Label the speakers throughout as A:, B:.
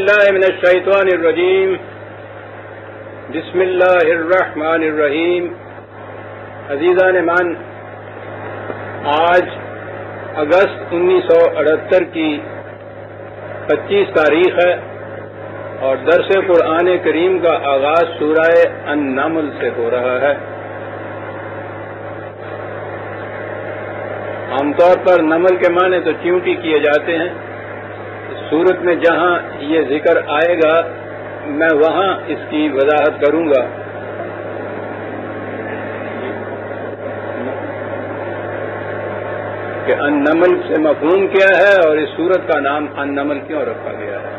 A: باللہ من الشیطان الرجیم بسم اللہ الرحمن الرحیم. عزیزان مان، آج اگست 1978 کی 25 تاریخ ہے اور درس قرآن کریم کا آغاز سورہ النمل سے ہو رہا ہے. عام طور پر نمل کے معنی تو چیونٹی کیے جاتے ہیں. سورت میں جہاں یہ ذکر آئے گا میں وہاں اس کی وضاحت کروں گا. کہ النمل سے مفہوم کیا ہے اور اس سورت کا نام النمل کیوں رکھا گیا ہے.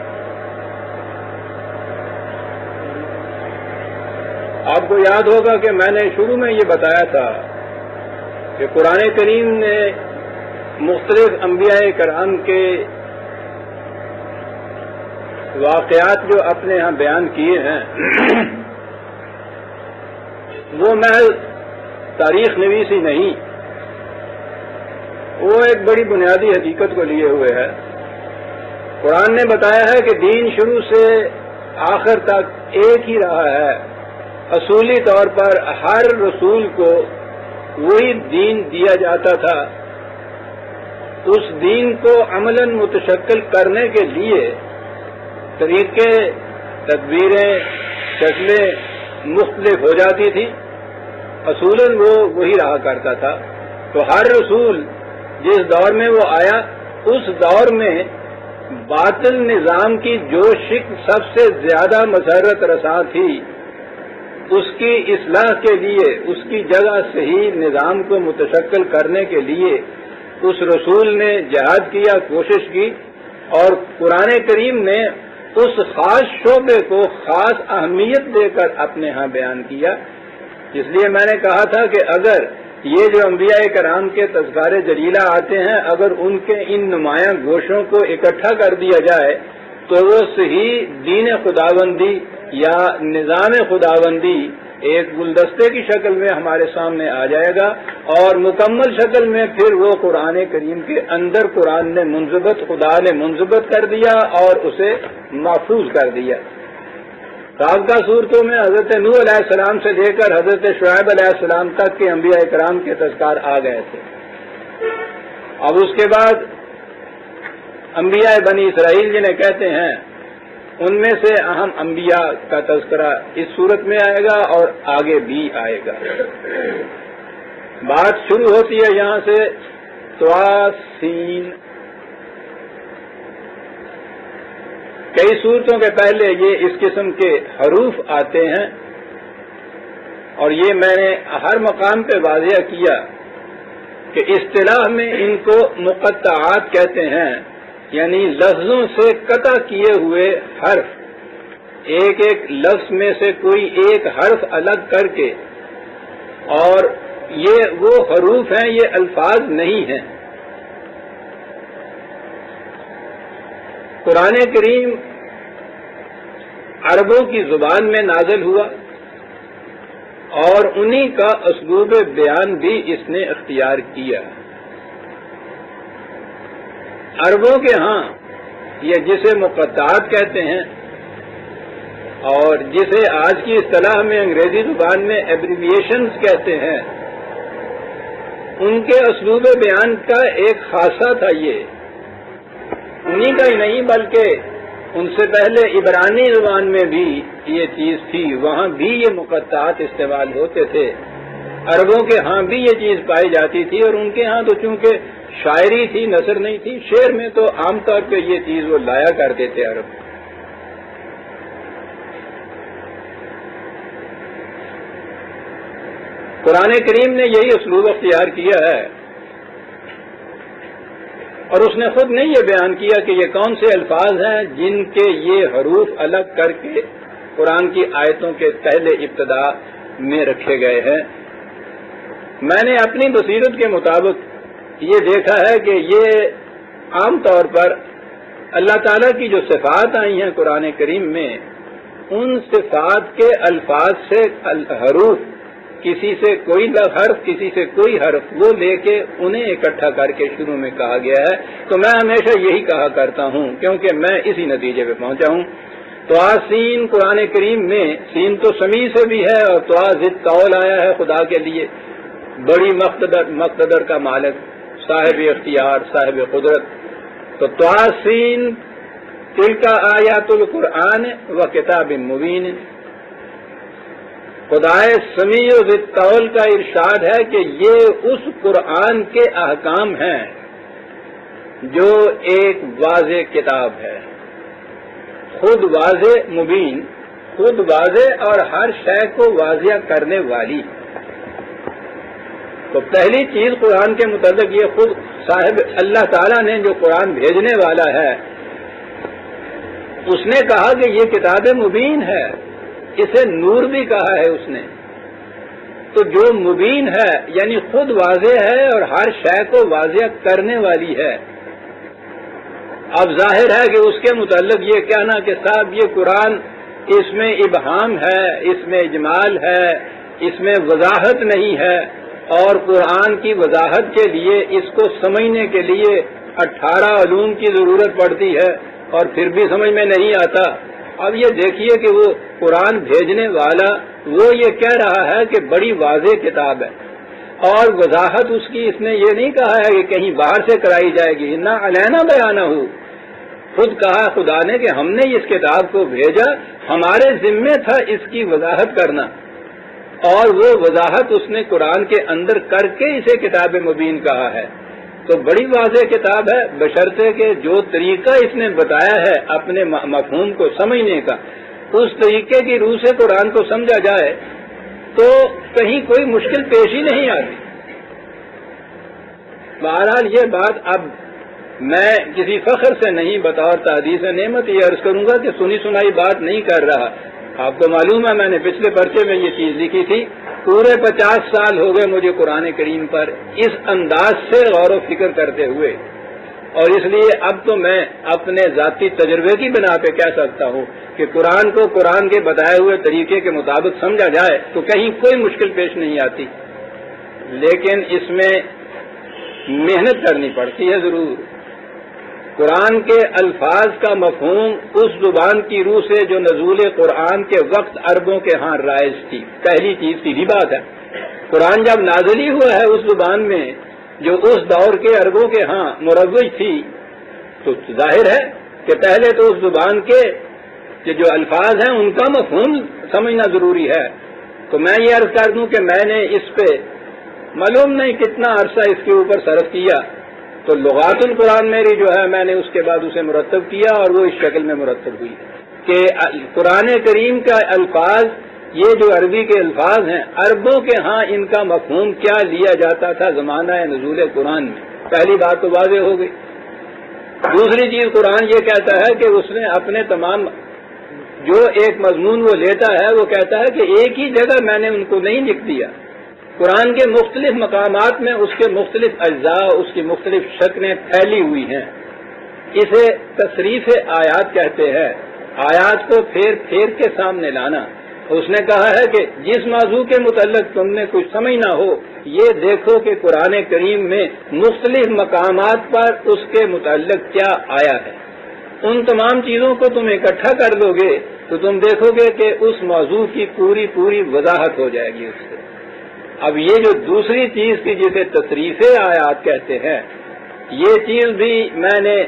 A: آپ کو یاد ہوگا کہ میں نے شروع میں یہ بتایا تھا کہ قرآن کریم نے مختلف انبیاء کرام کے واقعات جو اپنے ہاں بیان کیے ہیں وہ محض تاریخ نویسی نہیں، وہ ایک بڑی بنیادی حقیقت کو لیے ہوئے ہے. قرآن نے بتایا ہے کہ دین شروع سے آخر تک ایک ہی رہا ہے. اصولی طور پر ہر رسول کو وہی دین دیا جاتا تھا. اس دین کو عملاً متشکل کرنے کے لیے طریقے، تدبیریں، شکلیں مختلف ہو جاتی تھی. اصولاً وہ وہی رہا کرتا تھا. تو ہر رسول جس دور میں وہ آیا اس دور میں باطل نظام کی جو شکل سب سے زیادہ مسرت رساں تھی اس کی اصلاح کے لیے، اس کی جگہ صحیح نظام کو متشکل کرنے کے لیے اس رسول نے جہاد کیا، کوشش کی. اور قرآن کریم نے اس خاص شعبے کو خاص اہمیت دے کر اپنے ہاں بیان کیا. اس لیے میں نے کہا تھا کہ اگر یہ جو انبیاء کرام کے تذکار جلیلہ آتے ہیں اگر ان کے ان نمایاں گوشوں کو اکٹھا کر دیا جائے تو وہ صحیح دین خداوندی یا نظام خداوندی ایک گلدستے کی شکل میں ہمارے سامنے آ جائے گا اور مکمل شکل میں پھر وہ قرآن کریم کے اندر قرآن نے خدا نے منضبط کر دیا اور اسے محفوظ کر دیا. سابقہ صورتوں میں حضرت نوح علیہ السلام سے لے کر حضرت شعیب علیہ السلام تک کے انبیاء کرام کے تذکار آ گئے تھے. اب اس کے بعد انبیاء بنی اسرائیل جنہیں کہتے ہیں ان میں سے اہم انبیاء کا تذکرہ اس صورت میں آئے گا اور آگے بھی آئے گا. بات شروع ہوتی ہے یہاں سے تواسین. کئی صورتوں کے پہلے یہ اس قسم کے حروف آتے ہیں اور یہ میں نے ہر مقام پہ واضح کیا کہ اصطلاح میں ان کو مقطعات کہتے ہیں، یعنی لفظوں سے قطع کیے ہوئے حرف. ایک ایک لفظ میں سے کوئی ایک حرف الگ کر کے، اور یہ وہ حروف ہیں، یہ الفاظ نہیں ہیں. قرآن کریم عربوں کی زبان میں نازل ہوا اور انہی کا اسلوب بیان بھی اس نے اختیار کیا. عربوں کے ہاں یہ جسے مقطعات کہتے ہیں اور جسے آج کی اصطلاح میں انگریزی زبان میں ایبریویشنز کہتے ہیں، ان کے اسلوب بیان کا ایک خاصہ تھا. یہ انہی کا ہی نہیں بلکہ ان سے پہلے عبرانی زبان میں بھی یہ چیز تھی، وہاں بھی یہ مقطعات استعمال ہوتے تھے. عربوں کے ہاں بھی یہ چیز پائی جاتی تھی اور ان کے ہاں تو چونکہ شاعری تھی، نثر نہیں تھی. شعر میں تو عام طور پہ یہ چیز وہ لایا کرتے تھے عرب. قرآن کریم نے یہی اسلوب اختیار کیا ہے اور اس نے خود نہیں یہ بیان کیا کہ یہ کون سے الفاظ ہیں جن کے یہ حروف الگ کر کے قرآن کی آیتوں کے پہلے ابتدا میں رکھے گئے ہیں. میں نے اپنی بصیرت کے مطابق یہ دیکھا ہے کہ یہ عام طور پر اللہ تعالیٰ کی جو صفات آئی ہیں قرآن کریم میں، ان صفات کے الفاظ سے حروف کسی سے کوئی حرف کسی سے کوئی حرف وہ لے کے انہیں اکٹھا کر کے شروع میں کہا گیا ہے. تو میں ہمیشہ یہی کہا کرتا ہوں کیونکہ میں اسی نتیجے پہ پہنچا ہوں. سین قرآن کریم میں سین تو سمیع سے بھی ہے اور ضد طول آیا ہے خدا کے لیے، بڑی مقتدر کا مالک، صاحب اختیار، صاحب قدرت. تو سین تلک آیات القرآن و کتاب مبین. خدائے سمیع و ذی الطول کا ارشاد ہے کہ یہ اس قرآن کے احکام ہیں جو ایک واضح کتاب ہے، خود واضح مبین، خود واضح اور ہر شے کو واضح کرنے والی. تو پہلی چیز قرآن کے متعلق یہ خود صاحب اللہ تعالیٰ نے جو قرآن بھیجنے والا ہے اس نے کہا کہ یہ کتاب مبین ہے، اسے نور بھی کہا ہے اس نے. تو جو مبین ہے یعنی خود واضح ہے اور ہر شے کو واضح کرنے والی ہے. اب ظاہر ہے کہ اس کے متعلق یہ کہنا کہ صاحب یہ قرآن اس میں ابہام ہے، اس میں اجمال ہے، اس میں وضاحت نہیں ہے، اور قرآن کی وضاحت کے لیے اس کو سمجھنے کے لیے 18 علوم کی ضرورت پڑتی ہے اور پھر بھی سمجھ میں نہیں آتا. اب یہ دیکھیے کہ وہ قرآن بھیجنے والا وہ یہ کہہ رہا ہے کہ بڑی واضح کتاب ہے، اور وضاحت اس کی اس نے یہ نہیں کہا ہے کہ کہیں باہر سے کرائی جائے گی. نہ علینا بیانہ ہو، خود کہا خدا نے کہ ہم نے اس کتاب کو بھیجا، ہمارے ذمے تھا اس کی وضاحت کرنا، اور وہ وضاحت اس نے قرآن کے اندر کر کے اسے کتاب مبین کہا ہے. تو بڑی واضح کتاب ہے، بشرطے کہ جو طریقہ اس نے بتایا ہے اپنے مفہوم کو سمجھنے کا، اس طریقے کی روح سے قرآن کو سمجھا جائے تو کہیں کوئی مشکل پیش ہی نہیں آتی. بہرحال یہ بات اب میں کسی فخر سے نہیں، بطور تحدیث نعمت یہ عرض کروں گا کہ سنی سنائی بات نہیں کر رہا. آپ کو معلوم ہے میں نے پچھلے پرچے میں یہ چیز لکھی تھی، پورے 50 سال ہو گئے مجھے قرآن کریم پر اس انداز سے غور و فکر کرتے ہوئے، اور اس لیے اب تو میں اپنے ذاتی تجربے کی بنا پہ کہہ سکتا ہوں کہ قرآن کو قرآن کے بتائے ہوئے طریقے کے مطابق سمجھا جائے تو کہیں کوئی مشکل پیش نہیں آتی. لیکن اس میں محنت کرنی پڑتی ہے ضرور. قرآن کے الفاظ کا مفہوم اس زبان کی روح سے جو نزول قرآن کے وقت عربوں کے ہاں رائج تھی. پہلی چیز سیدھی بات ہے، قرآن جب نازل ہی ہوا ہے اس زبان میں جو اس دور کے عربوں کے ہاں مروج تھی، تو ظاہر ہے کہ پہلے تو اس زبان کے جو الفاظ ہیں ان کا مفہوم سمجھنا ضروری ہے. تو میں یہ عرض کر دوں کہ میں نے اس پہ معلوم نہیں کتنا عرصہ اس کے اوپر صرف کیا. تو لغات القرآن میری جو ہے میں نے اس کے بعد اسے مرتب کیا، اور وہ اس شکل میں مرتب ہوئی کہ قرآن کریم کا الفاظ، یہ جو عربی کے الفاظ ہیں عربوں کے ہاں ان کا مفہوم کیا لیا جاتا تھا زمانہ نزول قرآن میں. پہلی بات تو واضح ہو گئی. دوسری چیز قرآن یہ کہتا ہے کہ اس نے اپنے تمام جو ایک مضمون وہ لیتا ہے وہ کہتا ہے کہ ایک ہی جگہ میں نے ان کو نہیں لکھ دیا. قرآن کے مختلف مقامات میں اس کے مختلف اجزاء، اس کی مختلف شکلیں پھیلی ہوئی ہیں. اسے تصریف آیات کہتے ہیں، آیات کو پھیر پھیر کے سامنے لانا. اس نے کہا ہے کہ جس موضوع کے متعلق تم نے کچھ سمجھنا ہو یہ دیکھو کہ قرآن کریم میں مختلف مقامات پر اس کے متعلق کیا آیا ہے. ان تمام چیزوں کو تم اکٹھا کر لو گے تو تم دیکھو گے کہ اس موضوع کی پوری وضاحت ہو جائے گی اس سے. اب یہ جو دوسری چیز تھی جسے تصریف آیات کہتے ہیں، یہ چیز بھی میں نے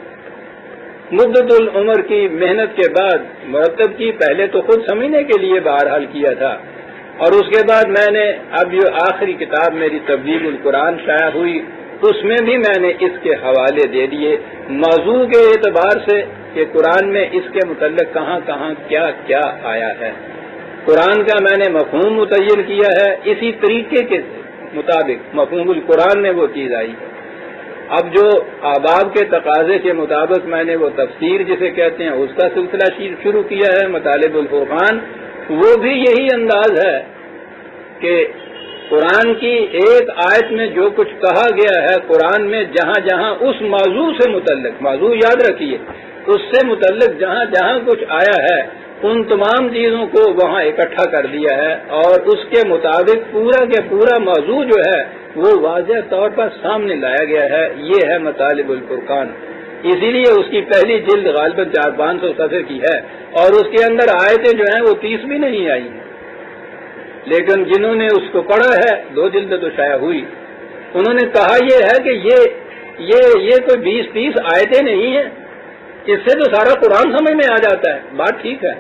A: مدت العمر کی محنت کے بعد مرتب کی. پہلے تو خود سمجھنے کے لیے بہرحال کیا تھا، اور اس کے بعد میں نے اب جو آخری کتاب میری تبلیغ القرآن شائع ہوئی اس میں بھی میں نے اس کے حوالے دے دیے موضوع کے اعتبار سے کہ قرآن میں اس کے متعلق کہاں کہاں کیا کیا آیا ہے. قرآن کا میں نے مفہوم متعین کیا ہے، اسی طریقے کے مطابق مفہوم القرآن میں وہ چیز آئی ہے. اب جو آباب کے تقاضے کے مطابق میں نے وہ تفسیر جسے کہتے ہیں اس کا سلسلہ شروع کیا ہے، مطالب الفرقان. وہ بھی یہی انداز ہے کہ قرآن کی ایک آیت میں جو کچھ کہا گیا ہے، قرآن میں جہاں جہاں اس موضوع سے متعلق، موضوع یاد رکھیے، اس سے متعلق جہاں جہاں کچھ آیا ہے ان تمام چیزوں کو وہاں اکٹھا کر دیا ہے، اور اس کے مطابق پورا کے پورا موضوع جو ہے وہ واضح طور پر سامنے لایا گیا ہے۔ یہ ہے مطالب الفرقان، اسی لیے اس کی پہلی جلد غالباً 400-500 صفحے کی ہے، اور اس کے اندر آیتیں جو ہیں وہ 30 بھی نہیں آئی ہیں، لیکن جنہوں نے اس کو پڑھا ہے، 2 جلدیں تو شائع ہوئی، انہوں نے کہا یہ ہے کہ یہ کوئی 20-30 آیتیں نہیں ہیں، اس سے تو سارا قرآن سمجھ میں آ جاتا ہے۔ بات ٹھیک ہے،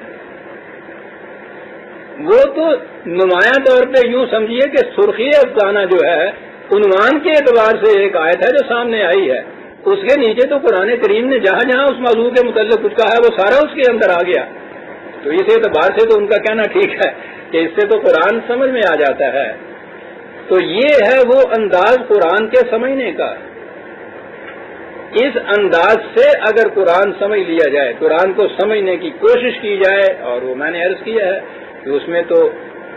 A: وہ تو نمایاں طور پہ یوں سمجھیے کہ سرخی افسانہ جو ہے عنوان کے اعتبار سے ایک آیت ہے جو سامنے آئی ہے، اس کے نیچے تو قرآن کریم نے جہاں جہاں اس موضوع کے متعلق کچھ کہا ہے وہ سارا اس کے اندر آ گیا، تو اس اعتبار سے تو ان کا کہنا ٹھیک ہے کہ اس سے تو قرآن سمجھ میں آ جاتا ہے۔ تو یہ ہے وہ انداز قرآن کے سمجھنے کا۔ اس انداز سے اگر قرآن سمجھ لیا جائے، قرآن کو سمجھنے کی کوشش کی جائے، اور وہ میں نے عرض کیا ہے کہ اس میں تو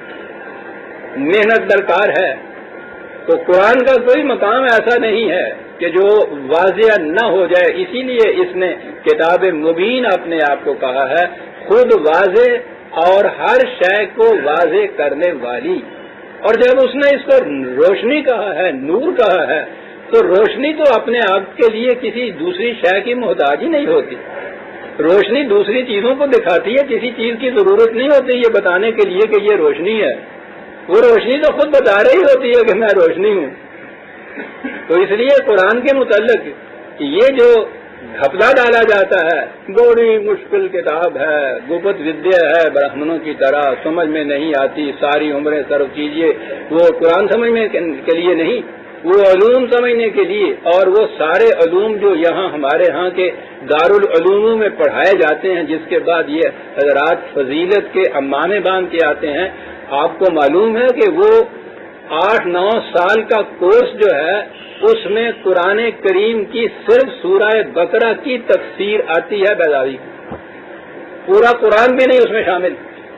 A: محنت درکار ہے، تو قرآن کا کوئی مقام ایسا نہیں ہے کہ جو واضح نہ ہو جائے۔ اسی لیے اس نے کتاب مبین اپنے آپ کو کہا ہے، خود واضح اور ہر شے کو واضح کرنے والی۔ اور جب اس نے اس کو روشنی کہا ہے، نور کہا ہے، تو روشنی تو اپنے آپ کے لیے کسی دوسری شے کی محتاج ہی نہیں ہوتی۔ روشنی دوسری چیزوں کو دکھاتی ہے، کسی چیز کی ضرورت نہیں ہوتی یہ بتانے کے لیے کہ یہ روشنی ہے، وہ روشنی تو خود بتا رہی ہوتی ہے کہ میں روشنی ہوں۔ تو اس لیے قرآن کے متعلق یہ جو گھپلا ڈالا جاتا ہے، بڑی مشکل کتاب ہے، گپت ودیا ہے، برہمنوں کی طرح سمجھ میں نہیں آتی، ساری عمریں صرف کیجیے، وہ قرآن سمجھنے کے لیے نہیں، وہ علوم سمجھنے کے لیے، اور وہ سارے علوم جو یہاں ہمارے ہاں کے دارالعلوم میں پڑھائے جاتے ہیں، جس کے بعد یہ حضرات فضیلت کے امانے باندھ کے آتے ہیں۔ آپ کو معلوم ہے کہ وہ 8-9 سال کا کورس جو ہے اس میں قرآن کریم کی صرف سورہ بقرہ کی تفسیر آتی ہے بیضاوی کی، پورا قرآن بھی نہیں اس میں شامل،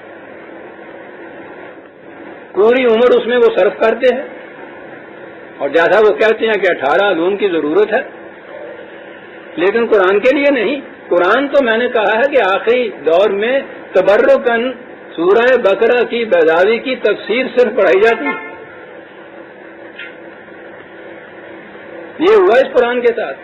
A: پوری عمر اس میں وہ صرف کرتے ہیں، اور جیسا وہ کہتے ہیں کہ 18 علوم کی ضرورت ہے، لیکن قرآن کے لیے نہیں۔ قرآن تو میں نے کہا ہے کہ آخری دور میں تبرکن سورہ بقرہ کی بیضاوی کی تفسیر صرف پڑھائی جاتی ہے۔ یہ ہوا اس قرآن کے ساتھ۔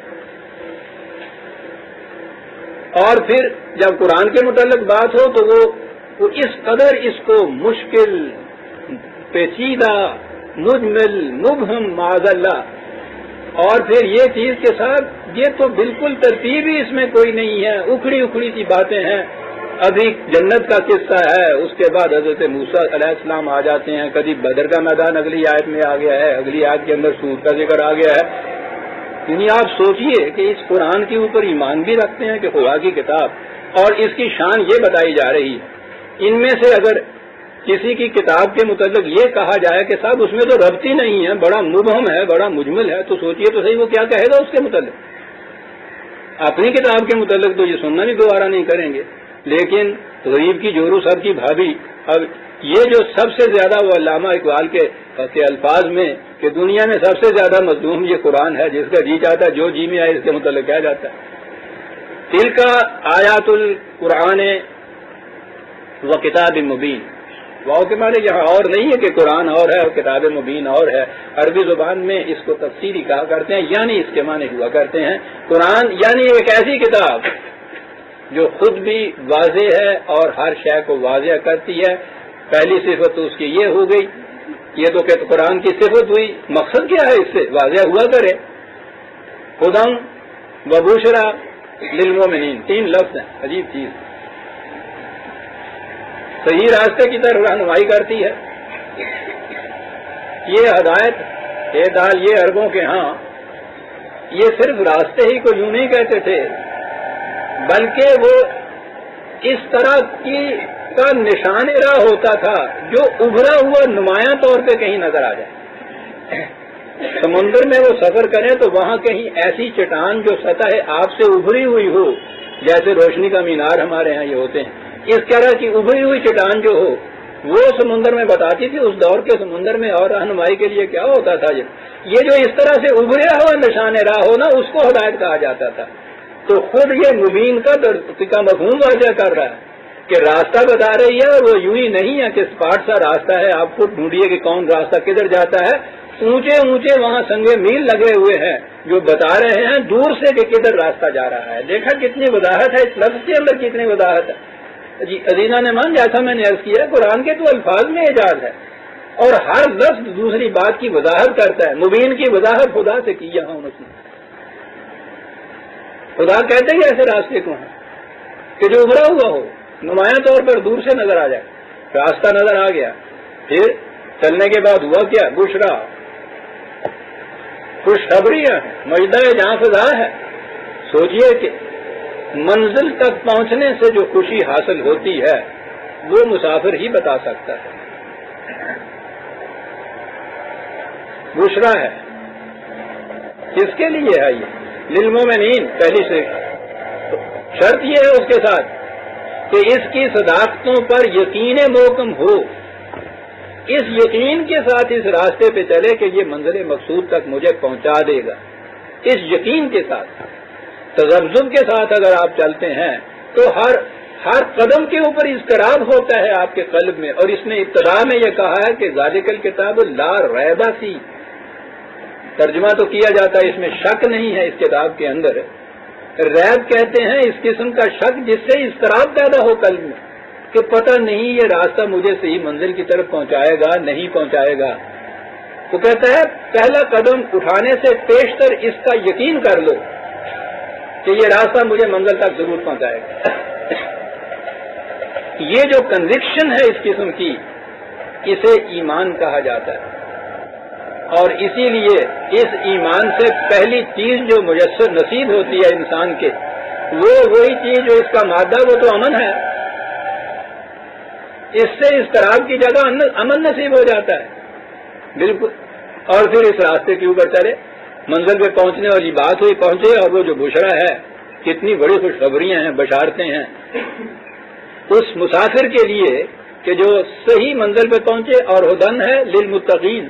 A: اور پھر جب قرآن کے متعلق بات ہو تو وہ اس قدر اس کو مشکل، پیچیدہ، مجمل، مبہم معاذ اللہ، اور پھر یہ چیز کے ساتھ یہ تو بالکل ترتیب ہی اس میں کوئی نہیں ہے، اکھڑی اکھڑی سی باتیں ہیں۔ ابھی جنت کا قصہ ہے، اس کے بعد حضرت موسیٰ علیہ السلام آ جاتے ہیں، کبھی بدر کا میدان اگلی آیت میں آ گیا ہے، اگلی آیت کے اندر سود کا ذکر آ گیا ہے۔ یعنی آپ سوچئے کہ اس قرآن کے اوپر ایمان بھی رکھتے ہیں کہ خدا کی کتاب، اور اس کی شان یہ بتائی جا رہی ہے۔ ان میں سے اگر کسی کی کتاب کے متعلق یہ کہا جائے کہ صاحب اس میں تو ربط ہی نہیں ہے، بڑا مبہم ہے، بڑا مجمل ہے، تو سوچئے تو صحیح وہ کیا کہے گا اس کے متعلق۔ اپنی کتاب کے متعلق تو یہ سننا بھی گوارا نہیں کریں گے، لیکن غریب کی جورو سر کی بھابھی، اب یہ جو سب سے زیادہ وہ علامہ اقبال کے الفاظ میں کہ دنیا میں سب سے زیادہ مظلوم یہ قرآن ہے، جس کا جی چاہتا ہے جو جی میں آئے اس کے متعلق کہا جاتا ہے۔ تل کا آیات القرآن و کتاب مبین، واؤ کے معنی یہاں اور نہیں ہے کہ قرآن اور ہے اور کتاب مبین اور ہے، عربی زبان میں اس کو تفسیری کہا کرتے ہیں، یعنی اس کے معنی ہوا کرتے ہیں قرآن یعنی ایک ایسی کتاب جو خود بھی واضح ہے اور ہر شے کو واضح کرتی ہے۔ پہلی صفت تو اس کی یہ ہو گئی، یہ تو کہ قرآن کی صفت ہوئی، مقصد کیا ہے اس سے واضح ہوا کرے۔ ہدی و بشری للمؤمنین، 3 لفظ ہیں، عجیب چیز، صحیح راستے کی طرف رہنمائی کرتی ہے۔ یہ ہدایت اعدال یہ عربوں کے ہاں یہ صرف راستے ہی کو یوں نہیں کہتے تھے، بلکہ وہ اس طرح کا نشان راہ ہوتا تھا جو ابھرا ہوا نمایاں طور پہ کہیں نظر آ جائے۔ سمندر میں وہ سفر کریں تو وہاں کہیں ایسی چٹان جو سطح آپ سے ابھری ہوئی ہو، جیسے روشنی کا مینار ہمارے ہاں یہ ہوتے ہیں، اس طرح کی ابھری ہوئی چٹان جو ہو وہ سمندر میں بتاتی تھی اس دور کے سمندر میں اور رہنمائی کے لیے کیا ہوتا تھا. یہ جو اس طرح سے ابھرا ہوا نشان راہ ہو نا اس کو ہدایت کہا جاتا تھا. تو خود یہ مبین کا مفہوم واضح کر رہا ہے کہ راستہ بتا رہی ہے اور وہ یوں ہی نہیں ہے کہ اسپاٹ سا راستہ ہے آپ خود ڈھونڈیے کہ کون راستہ کدھر جاتا ہے. اونچے اونچے وہاں سنگے میل لگے ہوئے ہیں جو بتا رہے ہیں دور سے کہ کدھر راستہ جا رہا ہے. دیکھا کتنی وضاحت ہے اس لفظ کے اندر, کتنی وضاحت ہے. جی عزیزہ نے مان جیسا میں نے عرض کیا قرآن کے تو الفاظ میں اعجاز ہے اور ہر لفظ دوسری بات کی وضاحت کرتا ہے. مبین کی وضاحت خدا سے کی یہاں اس نے. خدا کہتے ہی ایسے راستے کو ہیں کہ جو ابھرا ہوا ہو, نمایاں طور پر دور سے نظر آ جائے, راستہ نظر آ گیا, پھر چلنے کے بعد ہوا کیا, بشرا, خوشخبریاں, مجدہ جہاں فضا ہے. سوچئے کہ منزل تک پہنچنے سے جو خوشی حاصل ہوتی ہے وہ مسافر ہی بتا سکتا ہے. بشرا ہے کس کے لیے ہے یہ, للمومنین. پہلی سے شرط یہ ہے اس کے ساتھ کہ اس کی صداقتوں پر یقین محکم ہو. اس یقین کے ساتھ اس راستے پہ چلے کہ یہ منزل مقصود تک مجھے پہنچا دے گا. اس یقین کے ساتھ, تذبذب کے ساتھ اگر آپ چلتے ہیں تو ہر قدم کے اوپر اضطراب ہوتا ہے آپ کے قلب میں. اور اس نے ابتدا میں یہ کہا ہے کہ ذالک الکتاب لا ریب فیہ. ترجمہ تو کیا جاتا ہے اس میں شک نہیں ہے اس کتاب کے اندر. ریب کہتے ہیں اس قسم کا شک جس سے اضطراب پیدا ہو قلب میں کہ پتہ نہیں یہ راستہ مجھے صحیح منزل کی طرف پہنچائے گا نہیں پہنچائے گا. وہ کہتا ہے پہلا قدم اٹھانے سے پیشتر اس کا یقین کر لو کہ یہ راستہ مجھے منزل تک ضرور پہنچائے گا. یہ جو کنوکشن ہے اس قسم کی اسے ایمان کہا جاتا ہے. اور اسی لیے اس ایمان سے پہلی چیز جو میسر نصیب ہوتی ہے انسان کے وہ وہی چیز جو اس کا مادہ وہ تو امن ہے. اس سے اضطراب کی جگہ امن نصیب ہو جاتا ہے بالکل. اور پھر اس راستے کے اوپر چلے, منزل پہ پہنچنے والی بات ہوئی پہنچے. اور وہ جو بشرا ہے کتنی بڑی خوشخبریاں ہیں, بشارتیں ہیں اس مسافر کے لیے کہ جو صحیح منزل پہ پہنچے. اور ہدن ہے للمتقین.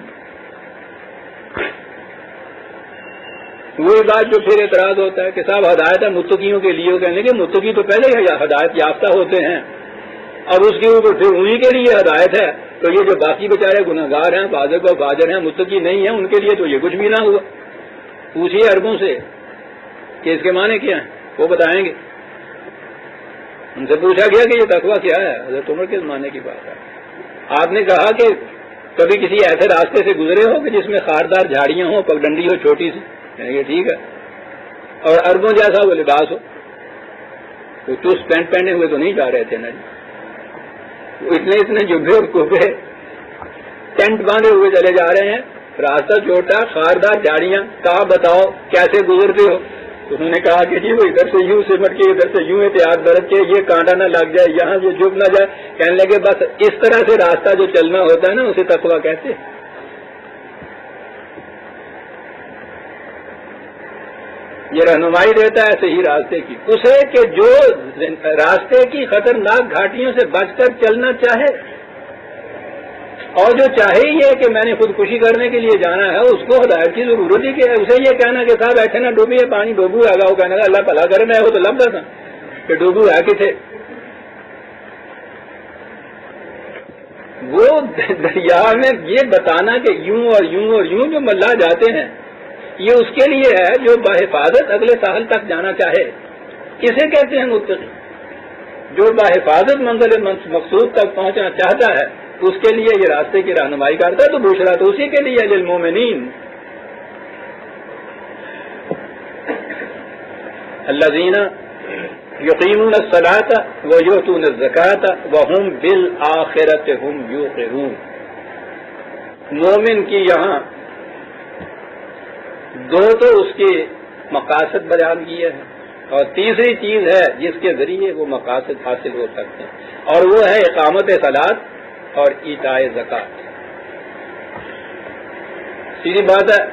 A: وہی بات جو پھر اعتراض ہوتا ہے کہ صاحب ہدایت ہے متقیوں کے لیے, کہنے کہ متقی تو پہلے ہی ہدایت یافتہ ہوتے ہیں, اب اس کے اوپر پھر انہی کے لیے ہدایت ہے. تو یہ جو باقی بیچارے گناہگار ہیں, فاجر و فاجر ہیں, متقی نہیں ہیں, ان کے لیے تو یہ کچھ بھی نہ ہوا. پوچھیے عربوں سے کہ اس کے معنی کیا ہیں, وہ بتائیں گے. ان سے پوچھا گیا کہ یہ تقویٰ کیا ہے, حضرت عمر کس معنی کی بات ہے. آپ نے کہا کہ کبھی کسی ایسے راستے سے گزرے ہو کہ جس میں خاردار جھاڑیاں ہوں, پگڈنڈی ہو چھوٹی سی, کہ ٹھیک ہے, اور عربوں جیسا وہ لباس ہو. وہ چست پینٹ پہنے ہوئے تو نہیں جا رہے تھے نا جی, اتنے جبے اور کوبے ٹینٹ باندھے ہوئے چلے جا رہے ہیں, راستہ چھوٹا, خاردار جھاڑیاں, کہا بتاؤ کیسے گزرتے ہو. انہوں نے کہا کہ جی وہ ادھر سے یوں سمٹ کے ادھر سے یوں احتیاط برت کے یہ کانٹا نہ لگ جائے, یہاں یہ جھک نہ جائے. کہنے لگے بس اس طرح سے راستہ جو چلنا ہوتا ہے نا اسے تقویٰ کہتے ہیں. یہ رہنمائی دیتا ہے صحیح راستے کی اسے کہ جو راستے کی خطرناک گھاٹیوں سے بچ کر چلنا چاہے, اور جو چاہے یہ کہ میں نے خودکشی کرنے کے لیے جانا ہے اس کو ہدایت کی ضرورت ہی ہے. اسے یہ کہنا کہ صاحب ایسے نہ ڈوبی ہے, پانی ڈوبو آگا, وہ کہنے کا اللہ بھلا کرے, میں وہ تو لفظ تھا کہ ڈوبو ہے کتنے. وہ دریا میں یہ بتانا کہ یوں اور یوں اور یوں جو ملا جاتے ہیں یہ اس کے لیے ہے جو بحفاظت اگلے ساحل تک جانا چاہے. اسے کہتے ہیں متقی. جو بحفاظت منزل مقصود تک پہنچنا چاہتا ہے اس کے لیے یہ راستے کی رہنمائی کرتا ہے. تو بشرا تو اسی کے لیے للمومنین الذین یقیمون الصلاۃ ویؤتون الزکاۃ وہم بالآخرۃ ہم یوقنون. مومن کی یہاں دو تو اس کے مقاصد بیان کیے ہیں, اور تیسری چیز ہے جس کے ذریعے وہ مقاصد حاصل ہو سکتے ہیں, اور وہ ہے اقامت صلاۃ اور ایتاء زکات. سیدھی بات ہے,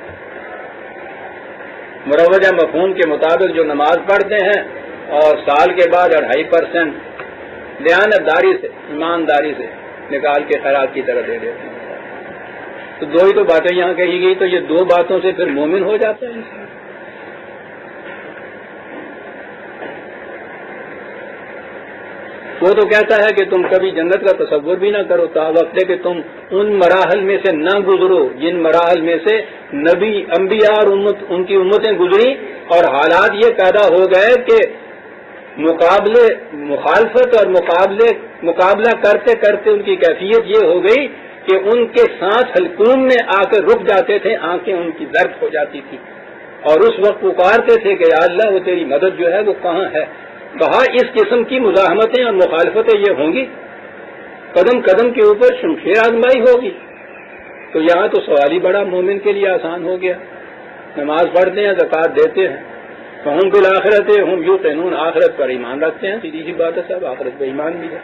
A: مروجہ مفہوم کے مطابق جو نماز پڑھتے ہیں اور سال کے بعد 2.5% دیانتداری سے, ایمانداری سے نکال کے خیرات کی طرح دے دیتے ہیں. تو دو ہی تو باتیں یہاں کہی گئی، تو یہ دو باتوں سے پھر مومن ہو جاتا ہے انسان. وہ تو کہتا ہے کہ تم کبھی جنت کا تصور بھی نہ کرو تا وقت کہ تم ان مراحل میں سے نہ گزرو جن مراحل میں سے نبی، انبیاء اور ان کی امتیں گزری، اور حالات یہ پیدا ہو گئے کہ مخالفت اور مقابلہ کرتے کرتے ان کی کیفیت یہ ہو گئی کہ ان کے سانس حلقوم میں آ کر رک جاتے تھے، آنکھیں ان کی زرد ہو جاتی تھی، اور اس وقت پکارتے تھے کہ یا اللہ وہ تیری مدد جو ہے وہ کہاں ہے. کہا اس قسم کی مزاحمتیں اور مخالفتیں یہ ہوں گی، قدم قدم کے اوپر شمشیر آزمائی ہوگی. تو یہاں تو سوال ہی بڑا مومن کے لیے آسان ہو گیا. نماز پڑھتے ہیں، زکوٰۃ دیتے ہیں، تو ہم بالآخرت ہم یوقنون، آخرت پر ایمان رکھتے ہیں. سیدھی سی بات ہے صاحب، آخرت پر ایمان بھی ہے.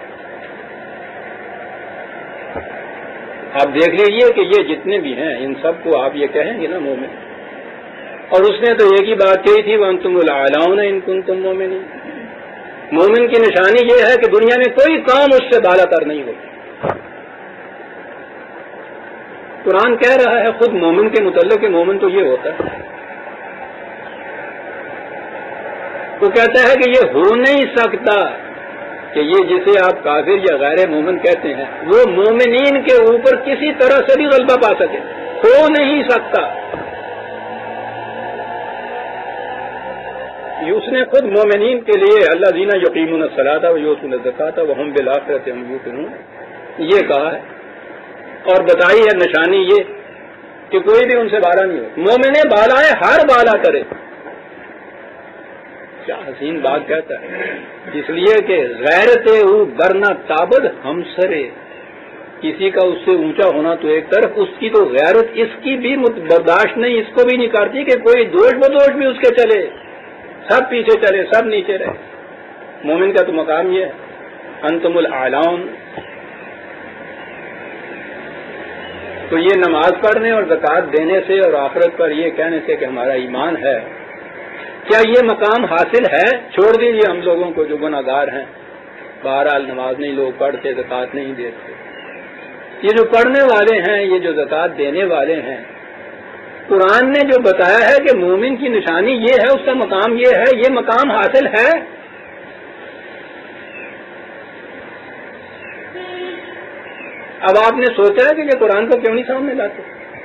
A: آپ دیکھ لیجئے کہ یہ جتنے بھی ہیں ان سب کو آپ یہ کہیں گے نا مومن. اور اس نے تو ایک ہی بات کہی تھی وَأَنْتُمُ الْأَعْلَوْنَ إِن كُنتُم مُؤْمِنِينَ. مومن کی نشانی یہ ہے کہ دنیا میں کوئی کام اس سے بالا تر نہیں ہوتا. قرآن کہہ رہا ہے خود مومن کے متعلق کہ مومن تو یہ ہوتا ہے. وہ کہتا ہے کہ یہ ہو نہیں سکتا کہ یہ جسے آپ کافر یا غیر مومن کہتے ہیں وہ مومنین کے اوپر کسی طرح سے بھی غلبہ پا سکے. ہو نہیں سکتا. اس نے خود مومنین کے لیے الذین یقیمون الصلاۃ ویؤتون الزکاۃ وہم بالآخرۃ هم یوقنون یہ کہا ہے، اور بتائی ہے نشانی یہ کہ کوئی بھی ان سے بالا نہیں ہو. مومن بالا ہے، ہر بالا کرے. کیا حسین بات کہتا ہے. اس لیے کہ غیرت او برنا تابد ہمسرے، کسی کا اس سے اونچا ہونا تو ایک طرف، اس کی تو غیرت اس کی بھی برداشت نہیں، اس کو بھی نہیں کرتی کہ کوئی دوش بدوش بھی اس کے چلے، سب پیچھے چلے، سب نیچے رہے. مومن کا تو مقام یہ ہے انتم الاعلون. تو یہ نماز پڑھنے اور زکوٰۃ دینے سے اور آخرت پر یہ کہنے سے کہ ہمارا ایمان ہے، کیا یہ مقام حاصل ہے؟ چھوڑ دیجیے ہم لوگوں کو جو گناہ گار ہیں. بہرحال نماز نہیں لوگ پڑھتے، زکوٰۃ نہیں دیتے. یہ جو پڑھنے والے ہیں، یہ جو زکوٰۃ دینے والے ہیں، قرآن نے جو بتایا ہے کہ مومن کی نشانی یہ ہے، اس کا مقام یہ ہے، یہ مقام حاصل ہے. اب آپ نے سوچا ہے کہ یہ قرآن کو کیوں نہیں سامنے لاتے؟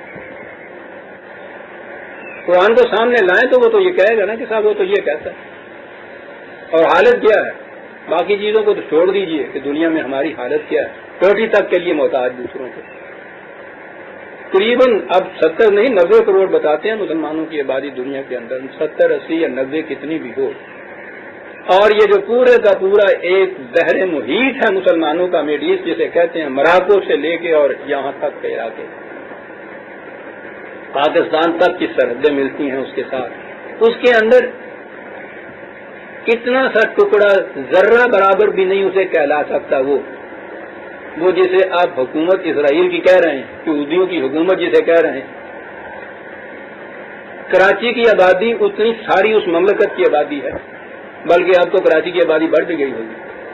A: قرآن کو سامنے لائیں تو وہ تو یہ کہے گا نا کہ صاحب وہ تو یہ کہتا ہے. اور حالت کیا ہے؟ باقی چیزوں کو تو چھوڑ دیجئے کہ دنیا میں ہماری حالت کیا ہے. روٹی تک کے لیے محتاج دوسروں کو. تقریباً اب 70 نہیں 90 کروڑ بتاتے ہیں مسلمانوں کی آبادی دنیا کے اندر. 70 80 یا 90 کتنی بھی ہو. اور یہ جو پورے کا پورا ایک بحر محیط ہے مسلمانوں کا، میڈل ایسٹ جسے کہتے ہیں، مراکو سے لے کے اور یہاں تک کے علاقے پاکستان تک کی سرحدیں ملتی ہیں اس کے ساتھ. اس کے اندر کتنا سا ٹکڑا ذرہ برابر بھی نہیں اسے کہلا سکتا. وہ جسے آپ حکومت اسرائیل کی کہہ رہے ہیں، یہودیوں کی حکومت جسے کہہ رہے ہیں، کراچی کی آبادی اتنی ساری اس مملکت کی آبادی ہے، بلکہ اب تو کراچی کی آبادی بڑھ بھی گئی ہوگی.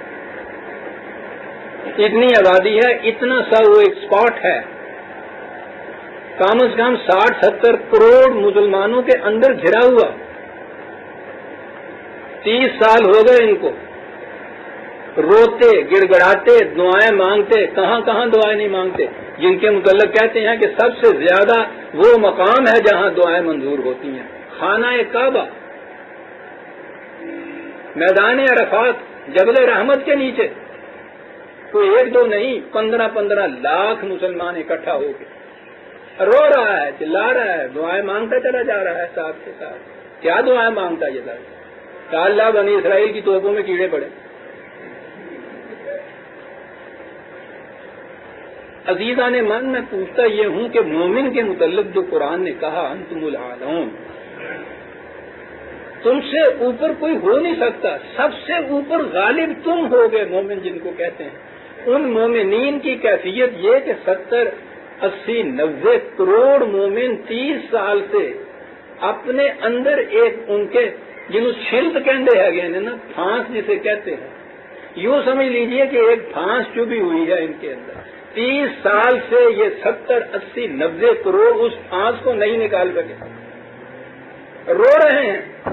A: اتنی آبادی ہے، اتنا سا وہ ایک اسپاٹ ہے. کم از کم 60-70 کروڑ مسلمانوں کے اندر گھرا ہوا. 30 سال ہو گئے ان کو روتے گڑ گڑاتے دعائیں مانگتے. کہاں کہاں دعائیں نہیں مانگتے، جن کے متعلق کہتے ہیں کہ سب سے زیادہ وہ مقام ہے جہاں دعائیں منظور ہوتی ہیں، خانہ کعبہ، میدان عرفات، جبل رحمت کے نیچے. کوئی ایک دو نہیں، 15-15 لاکھ مسلمان اکٹھا ہو کے رو رہا ہے، چلا رہا ہے، دعائیں مانگتا چلا جا رہا ہے. ساتھ کے ساتھ کیا دعائیں مانگتا یہ لڑکا؟ کہ اللہ بنی اسرائیل کی توپوں میں کیڑے پڑے. عزیزان من، میں پوچھتا یہ ہوں کہ مومن کے متعلق جو قرآن نے کہا انتم الاعلون، تم سے اوپر کوئی ہو نہیں سکتا، سب سے اوپر غالب تم ہو گئے. مومن جن کو کہتے ہیں، ان مومنین کی کیفیت یہ کہ 70-80-90 کروڑ مومن 30 سال سے اپنے اندر ایک ان کے جنہوں چھلت کہندے ہے گئے نا، پھانس جسے کہتے ہیں، یوں سمجھ لیجئے کہ ایک پھانس چبھی ہوئی ہے ان کے اندر. 30 سال سے یہ 70, 80, 90 کروڑ اس پھانس کو نہیں نکال سکے, رو رہے ہیں.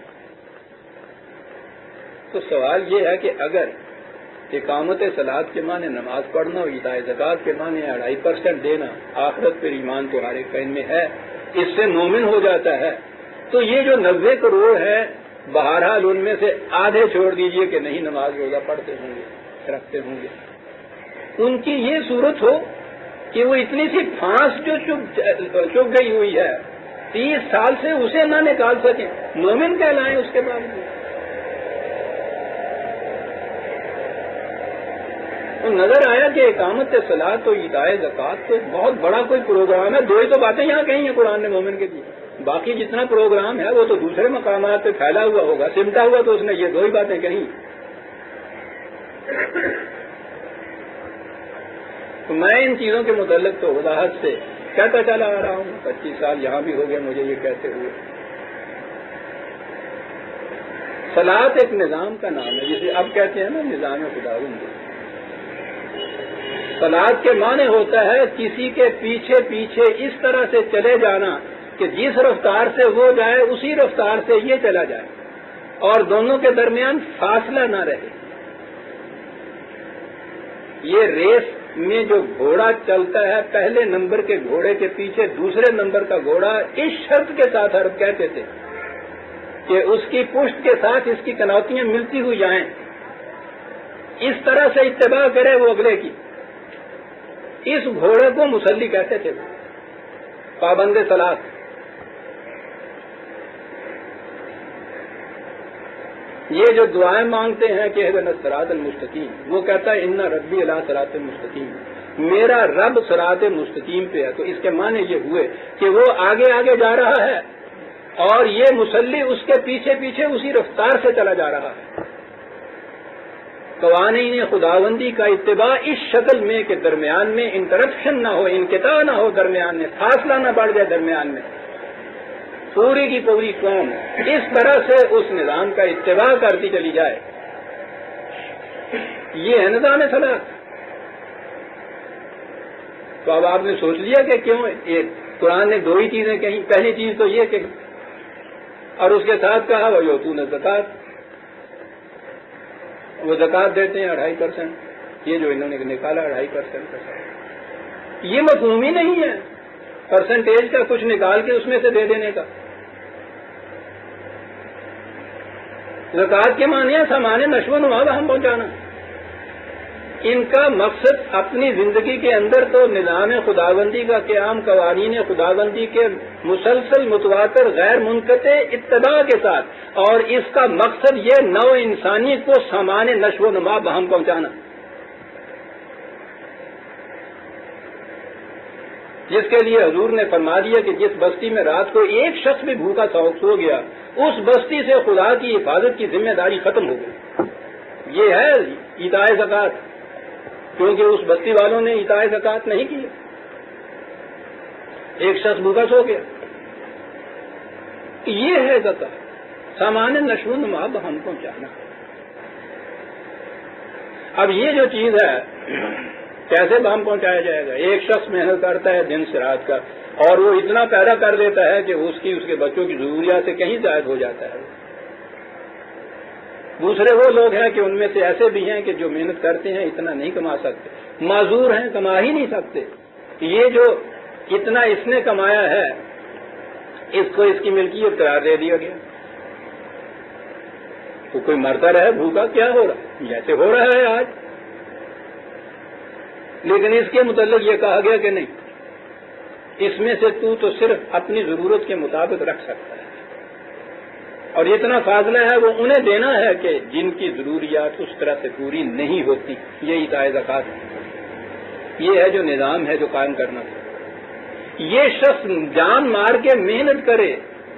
A: تو سوال یہ ہے کہ اگر اقامت صلاۃ کے معنی نماز پڑھنا اور ایتاء زکوٰۃ کے معنی 2.5% دینا, آخرت پر ایمان تو ہر ایک کا ان میں ہے, اس سے مومن ہو جاتا ہے, تو یہ جو 90 کروڑ ہے بہرحال ان میں سے آدھے چھوڑ دیجئے کہ نہیں نماز روزہ پڑھتے ہوں گے, رکھتے ہوں گے. ان کی یہ صورت ہو کہ وہ اتنی سی پھانس جو چپ گئی ہوئی ہے 30 سال سے اسے نہ نکال سکیں, مومن کہلائیں اس کے باوجود. تو نظر آیا کہ اقامت صلاۃ و ایتاء زکوٰۃ تو بہت بڑا کوئی پروگرام ہے. 2 ہی تو باتیں یہاں کہی ہیں قرآن نے مومن کے لیے, باقی جتنا پروگرام ہے وہ تو دوسرے مقامات پہ پھیلا ہوا ہوگا, سمٹا ہوا تو اس نے یہ 2 ہی باتیں کہیں. تو میں ان چیزوں کے متعلق تو وضاحت سے کہتا چلا آ رہا ہوں, 25 سال یہاں بھی ہو گئے مجھے یہ کہتے ہوئے. صلاۃ ایک نظام کا نام ہے جسے اب کہتے ہیں نا نظام خداوند. صلاۃ کے معنی ہوتا ہے کسی کے پیچھے پیچھے اس طرح سے چلے جانا کہ جس رفتار سے وہ جائے اسی رفتار سے یہ چلا جائے اور دونوں کے درمیان فاصلہ نہ رہے. یہ ریس میں جو گھوڑا چلتا ہے پہلے نمبر کے گھوڑے کے پیچھے دوسرے نمبر کا گھوڑا اس شرط کے ساتھ عرب کہتے تھے کہ اس کی پشت کے ساتھ اس کی کنوتیاں ملتی ہوئی جائیں, اس طرح سے اتباع کرے وہ اگلے کی. اس گھوڑے کو مصلی کہتے تھے, پابند صلاۃ. یہ جو دعائیں مانگتے ہیں کہ اہدنا الصراط المستقیم, وہ کہتا ہے ان ربی علی صراط مستقیم, میرا رب صراط مستقیم پہ ہے. تو اس کے معنی یہ ہوئے کہ وہ آگے آگے جا رہا ہے اور یہ مصلی اس کے پیچھے پیچھے اسی رفتار سے چلا جا رہا ہے. قوانین خداوندی کا اتباع اس شکل میں کہ درمیان میں انٹرپشن نہ ہو, انقطاع نہ ہو, درمیان میں فاصلہ نہ بڑھ جائے, درمیان میں پوری کی پوری قوم اس طرح سے اس نظام کا اتباع کرتی چلی جائے. یہ ہے نظام صلاۃ. تو اب آپ نے سوچ لیا کہ کیوں یہ قرآن نے 2 ہی چیزیں کہیں. پہلی چیز تو یہ کہ اور اس کے ساتھ کہا وہ یؤتون الزکوٰۃ, وہ زکوٰۃ دیتے ہیں 2.5%. یہ جو انہوں نے نکالا 2.5%, یہ مفہوم ہی نہیں ہے پرسنٹیج کا کچھ نکال کے اس میں سے دے دینے کا. زکوٰۃ کے معنی ہے سامان نشو و نما ہم پہنچانا. ان کا مقصد اپنی زندگی کے اندر تو نظام خداوندی کا قیام, قوانین خداوندی کے مسلسل متواتر غیر منقطع اتباع کے ساتھ, اور اس کا مقصد یہ نو انسانی کو سامان نشو و نما بہم پہنچانا. جس کے لیے حضور نے فرما دیا کہ جس بستی میں رات کو ایک شخص بھی بھوکا سو گیا, اس بستی سے خدا کی حفاظت کی ذمہ داری ختم ہو گئی. یہ ہے ایتاء زکوٰۃ, کیونکہ اس بستی والوں نے ایتاء زکوٰۃ نہیں کی. ایک شخص بھوکا سو گیا. یہ ہے زکوٰۃ, سامان نشو و نما ہم پہنچانا. اب یہ جو چیز ہے کیسے بہم پہنچایا جائے گا؟ ایک شخص محنت کرتا ہے دن سے رات کا اور وہ اتنا پیدا کر دیتا ہے کہ اس کے بچوں کی ضروریات سے کہیں زائد ہو جاتا ہے. دوسرے وہ لوگ ہیں کہ ان میں سے ایسے بھی ہیں کہ جو محنت کرتے ہیں اتنا نہیں کما سکتے, معذور ہیں, کما ہی نہیں سکتے. یہ جو اتنا اس نے کمایا ہے اس کو اس کی ملکیت قرار دے دیا گیا. تو کوئی مرتا رہے بھوکا, کیا ہو رہا؟ جیسے ہو رہا ہے آج. لیکن اس کے متعلق یہ کہا گیا کہ نہیں, اس میں سے تو صرف اپنی ضرورت کے مطابق رکھ سکتا ہے, اور اتنا فاضلہ ہے وہ انہیں دینا ہے کہ جن کی ضروریات اس طرح سے پوری نہیں ہوتی. یہ ایتاء زکوٰۃ ہے. یہ ہے جو نظام ہے جو قائم کرنا تھا. یہ شخص جان مار کے محنت کرے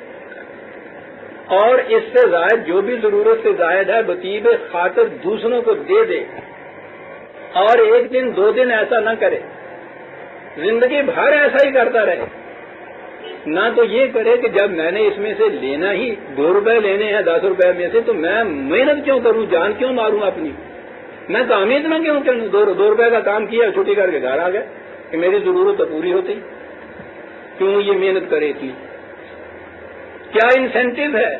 A: اور اس سے زائد جو بھی ضرورت سے زائد ہے بطیب خاطر دوسروں کو دے دے, اور 1 دن 2 دن ایسا نہ کرے, زندگی بھر ایسا ہی کرتا رہے. نہ تو یہ کرے کہ جب میں نے اس میں سے لینا ہی 2 روپے لینے ہیں 10 روپے میں سے, تو میں محنت کیوں کروں, جان کیوں ماروں اپنی. میں کام ہی اتنا کیوں کروں؟ 2 روپے کا کام کیا، چھٹی کر کے گھر آ گئے کہ میری ضرورت تو پوری ہوتی، کیوں یہ محنت کرے اتنی؟ کیا انسینٹو ہے؟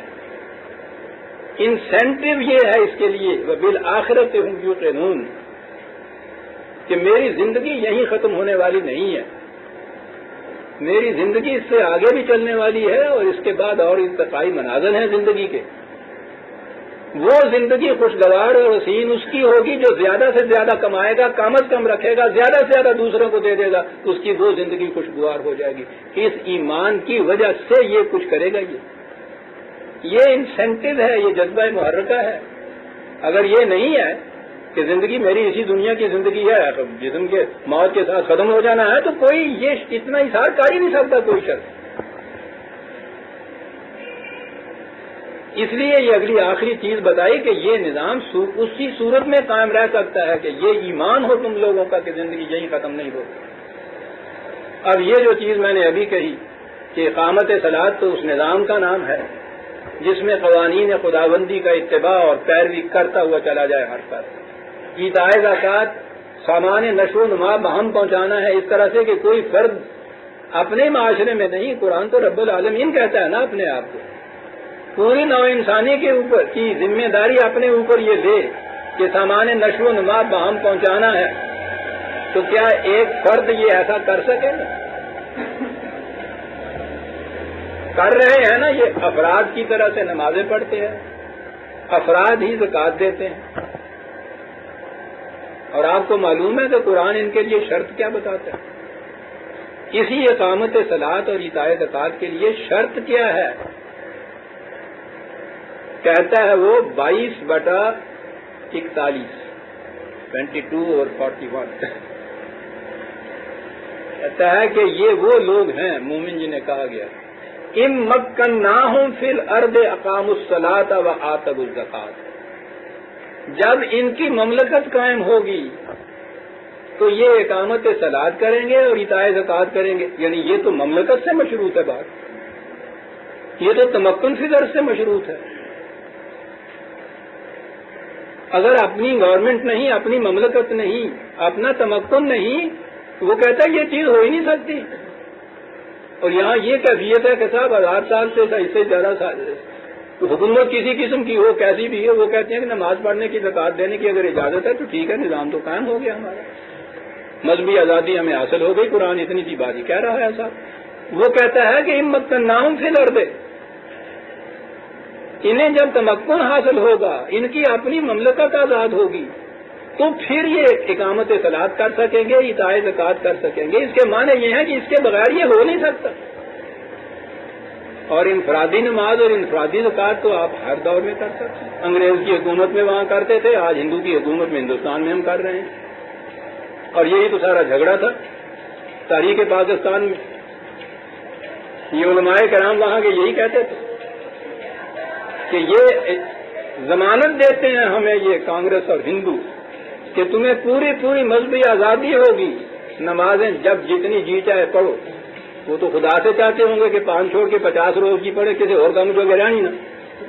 A: انسینٹو یہ ہے اس کے لیے وبالآخرۃ ہم یوقنون کہ میری زندگی یہیں ختم ہونے والی نہیں ہے، میری زندگی اس سے آگے بھی چلنے والی ہے، اور اس کے بعد اور ارتقائی مناظر ہیں زندگی کے۔ وہ زندگی خوشگوار اور حسین اس کی ہوگی جو زیادہ سے زیادہ کمائے گا، کم از کم رکھے گا، زیادہ سے زیادہ دوسروں کو دے دے گا، اس کی وہ زندگی خوشگوار ہو جائے گی۔ اس ایمان کی وجہ سے یہ کچھ کرے گا، یہ انسینٹو ہے، یہ جذبہ محرکہ ہے۔ اگر یہ نہیں ہے کہ زندگی میری اسی دنیا کی زندگی ہے، جسم کے موت کے ساتھ ختم ہو جانا ہے، تو کوئی یہ اتنا اثار کر ہی نہیں سکتا کوئی شخص۔ اس لیے یہ اگلی آخری چیز بتائی کہ یہ نظام اسی صورت میں قائم رہ سکتا ہے کہ یہ ایمان ہو تم لوگوں کا کہ زندگی یہی ختم نہیں ہوتی۔ اب یہ جو چیز میں نے ابھی کہی کہ اقامت صلاۃ تو اس نظام کا نام ہے جس میں قوانین خداوندی کا اتباع اور پیروی کرتا ہوا چلا جائے ہر فرد۔ ایتاء زکوٰۃ سامان نشو و نما بہم پہنچانا ہے، اس طرح سے کہ کوئی فرد اپنے معاشرے میں نہیں، قرآن تو رب العالمین کہتا ہے نا اپنے آپ کو، پوری نوع انسانی کے اوپر کی ذمہ داری اپنے اوپر یہ لے کہ سامان نشو و نما بہم پہنچانا ہے، تو کیا ایک فرد یہ ایسا کر سکے گا؟ کر رہے ہیں نا، یہ افراد کی طرح سے نمازیں پڑھتے ہیں، افراد ہی زکوٰۃ دیتے ہیں، اور آپ کو معلوم ہے کہ قرآن ان کے لیے شرط کیا بتاتا ہے؟ اسی اقامت صلاۃ اور ایتاء زکوٰۃ کے لیے شرط کیا ہے؟ کہتا ہے وہ 22/41 22/41 کہتا ہے کہ یہ وہ لوگ ہیں مومن جنہیں کہا گیا ان مکناہم فی الارض اقاموا الصلاۃ وآتوا الزکوٰۃ، جب ان کی مملکت قائم ہوگی تو یہ اقامت صلاۃ کریں گے اور ایتاء زکوٰۃ کریں گے، یعنی یہ تو مملکت سے مشروط ہے بات، یہ تو تمکن فی الارض سے مشروط ہے۔ اگر اپنی گورنمنٹ نہیں، اپنی مملکت نہیں، اپنا تمکن نہیں، وہ کہتا ہے یہ چیز ہو ہی نہیں سکتی۔ اور یہاں یہ کیفیت ہے کہ صاحب 1000 سال سے اس سے زیادہ حکومت کسی قسم کی ہو، کیسی بھی ہے، وہ کہتے ہیں کہ نماز پڑھنے کی، زکوٰۃ دینے کی اگر اجازت ہے تو ٹھیک ہے، نظام تو قائم ہو گیا ہمارا، مذہبی آزادی ہمیں حاصل ہو گئی، قرآن اتنی سی بات ہی کہہ رہا ہے صاحب۔ وہ کہتا ہے کہ ان مکناہم فی الارض، انہیں جب تمکن حاصل ہوگا، ان کی اپنی مملکت آزاد ہوگی، تو پھر یہ اقامت صلاۃ کر سکیں گے، ایتاء زکوٰۃ کر سکیں گے۔ اس کے معنی یہ ہے کہ اس کے بغیر یہ ہو نہیں سکتا۔ اور انفرادی نماز اور انفرادی زکوٰۃ تو آپ ہر دور میں کر سکتے ہیں۔ انگریز کی حکومت میں وہاں کرتے تھے، آج ہندو کی حکومت میں ہندوستان میں ہم کر رہے ہیں، اور یہی تو سارا جھگڑا تھا تاریخ پاکستان میں۔ یہ علماء کرام وہاں کے یہی کہتے تھے کہ یہ ضمانت دیتے ہیں ہمیں یہ کانگریس اور ہندو کہ تمہیں پوری پوری مذہبی آزادی ہوگی، نمازیں جب جتنی جی چاہے پڑھو۔ وہ تو خدا سے چاہتے ہوں گے کہ 5 چھوڑ کے 50 روز کی پڑھے، کسی اور کام جو گرانی نا،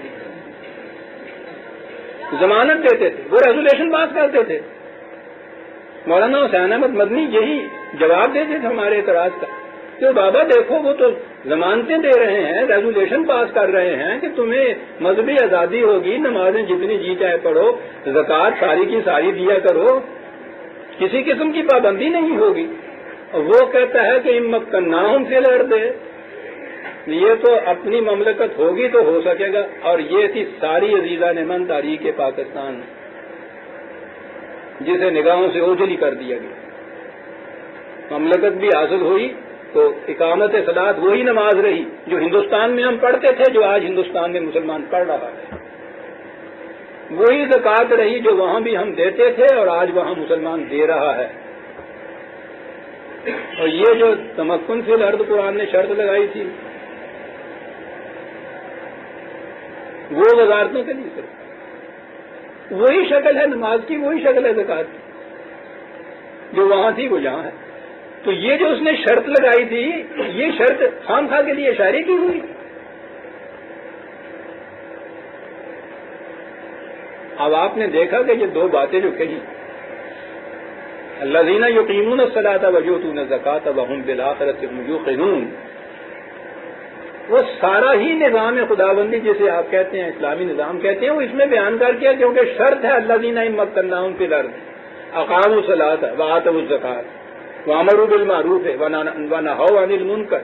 A: ضمانت دیتے تھے، وہ ریزولیشن پاس کرتے تھے۔ مولانا حسین احمد مدنی یہی جواب دیتے تھے ہمارے اعتراض کا کہ بابا دیکھو وہ تو ضمانتیں دے رہے ہیں، ریزولیشن پاس کر رہے ہیں کہ تمہیں مذہبی آزادی ہوگی، نمازیں جتنی جی چاہے پڑھو، زکوٰۃ ساری کی ساری دیا کرو، کسی قسم کی پابندی نہیں ہوگی۔ وہ کہتا ہے کہ ان مکناہم فی الارض، یہ تو اپنی مملکت ہوگی تو ہو سکے گا۔ اور یہ تھی ساری عزیزان من تاریخ پاکستان جسے نگاہوں سے اوجھلی کر دیا گیا۔ مملکت بھی حاصل ہوئی تو اقامت صلاۃ وہی نماز رہی جو ہندوستان میں ہم پڑھتے تھے، جو آج ہندوستان میں مسلمان پڑھ رہا ہے، وہی زکوٰۃ رہی جو وہاں بھی ہم دیتے تھے اور آج وہاں مسلمان دے رہا ہے۔ اور یہ جو تمکن فی الارض قرآن نے شرط لگائی تھی، وہ وزارتوں کے لیے صرف وہی شکل ہے نماز کی، وہی شکل ہے زکوٰۃ کی، جو وہاں تھی وہ یہاں ہے۔ تو یہ جو اس نے شرط لگائی تھی، یہ شرط خام خواہ کے لیے اشارے کی ہوئی۔ اب آپ نے دیکھا کہ یہ دو باتیں جو کہی، الذین یقیمون الصلاۃ ویؤتون الزکاۃ وہم بالآخرۃ هم یوقنون، وہ سارا ہی نظام خداوندی جسے آپ کہتے ہیں اسلامی نظام کہتے ہیں، وہ اس میں بیان کر کے، کیونکہ شرط ہے الذین مکناہم فی الارض اقاموا الصلاۃ وآتوا الزکاۃ وامروا بالمعروف ونہوا عن المنکر،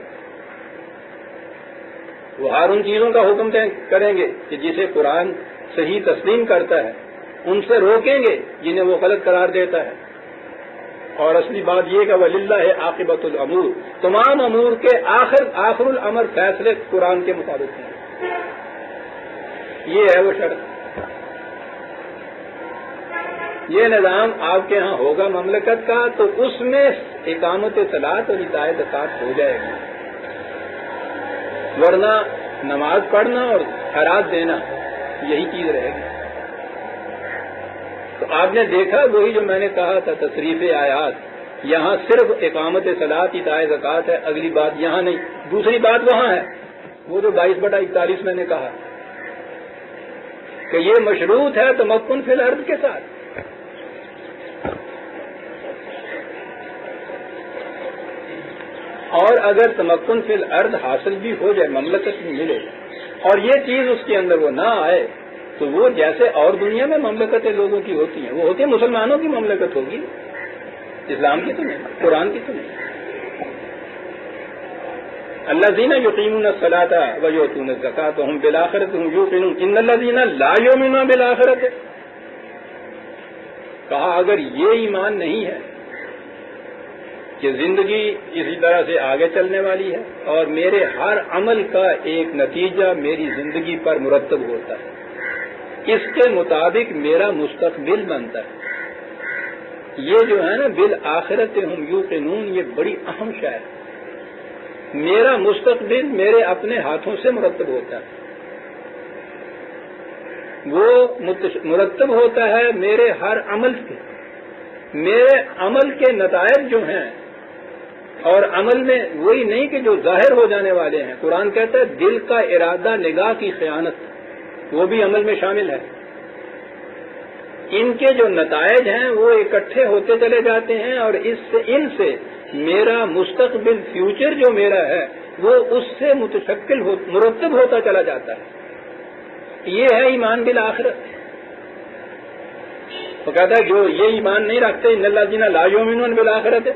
A: وہ ہر ان چیزوں کا حکم کریں گے کہ جسے قرآن صحیح تسلیم کرتا ہے، ان سے روکیں گے جنہیں وہ غلط قرار دیتا ہے، اور اصلی بات یہ کہ وَلِلَّهِ عَاقِبَةُ الْأُمُورِ، تمام امور کے آخر الامر فیصلے قرآن کے مطابق ہیں، یہ ہے وہ شرط۔ یہ نظام آپ کے ہاں ہوگا مملکت کا تو اس میں اقامت صلاۃ اور ایتاء زکوٰۃ ہو جائے گی، ورنہ نماز پڑھنا اور خیرات دینا یہی چیز رہے گی۔ تو آپ نے دیکھا وہی جو میں نے کہا تھا تصریف آیات، یہاں صرف اقامت صلاۃ ایتاء زکوٰۃ ہے، اگلی بات یہاں نہیں، دوسری بات وہاں ہے، وہ جو 22/41 میں نے کہا کہ یہ مشروط ہے تمکن فی الارض کے ساتھ۔ اور اگر تمکن فی الارض حاصل بھی ہو جائے، مملکت بھی ملے، اور یہ چیز اس کے اندر وہ نہ آئے، تو وہ جیسے اور دنیا میں مملکتیں لوگوں کی ہوتی ہیں، وہ ہوتی ہیں مسلمانوں کی مملکت ہوگی، اسلام کی تو نہیں، قرآن کی تو نہیں۔ الذین یقیمون الصلاۃ ویؤتون الزکاۃ وہم بالآخرۃ هم یوقنون ان الذین لا یؤمنون بالآخرۃ، کہا اگر یہ ایمان نہیں ہے کہ زندگی اسی طرح سے آگے چلنے والی ہے اور میرے ہر عمل کا ایک نتیجہ میری زندگی پر مرتب ہوتا ہے، اس کے مطابق میرا مستقبل بنتا ہے، یہ جو ہے نا بالآخرۃ هم یوقنون، یہ بڑی اہم شے ہے، میرا مستقبل میرے اپنے ہاتھوں سے مرتب ہوتا ہے، وہ مرتب ہوتا ہے میرے ہر عمل سے، میرے عمل کے نتائج جو ہیں، اور عمل میں وہی نہیں کہ جو ظاہر ہو جانے والے ہیں، قرآن کہتا ہے دل کا ارادہ نگاہ کی خیانت، وہ بھی عمل میں شامل ہے، ان کے جو نتائج ہیں وہ اکٹھے ہوتے چلے جاتے ہیں، اور ان سے میرا مستقبل فیوچر جو میرا ہے وہ اس سے متشکل مرتب ہوتا چلا جاتا ہے، یہ ہے ایمان بالآخرت۔ وہ کہتا ہے جو یہ ایمان نہیں رکھتے ان الذین لا یؤمنون بالآخرۃ،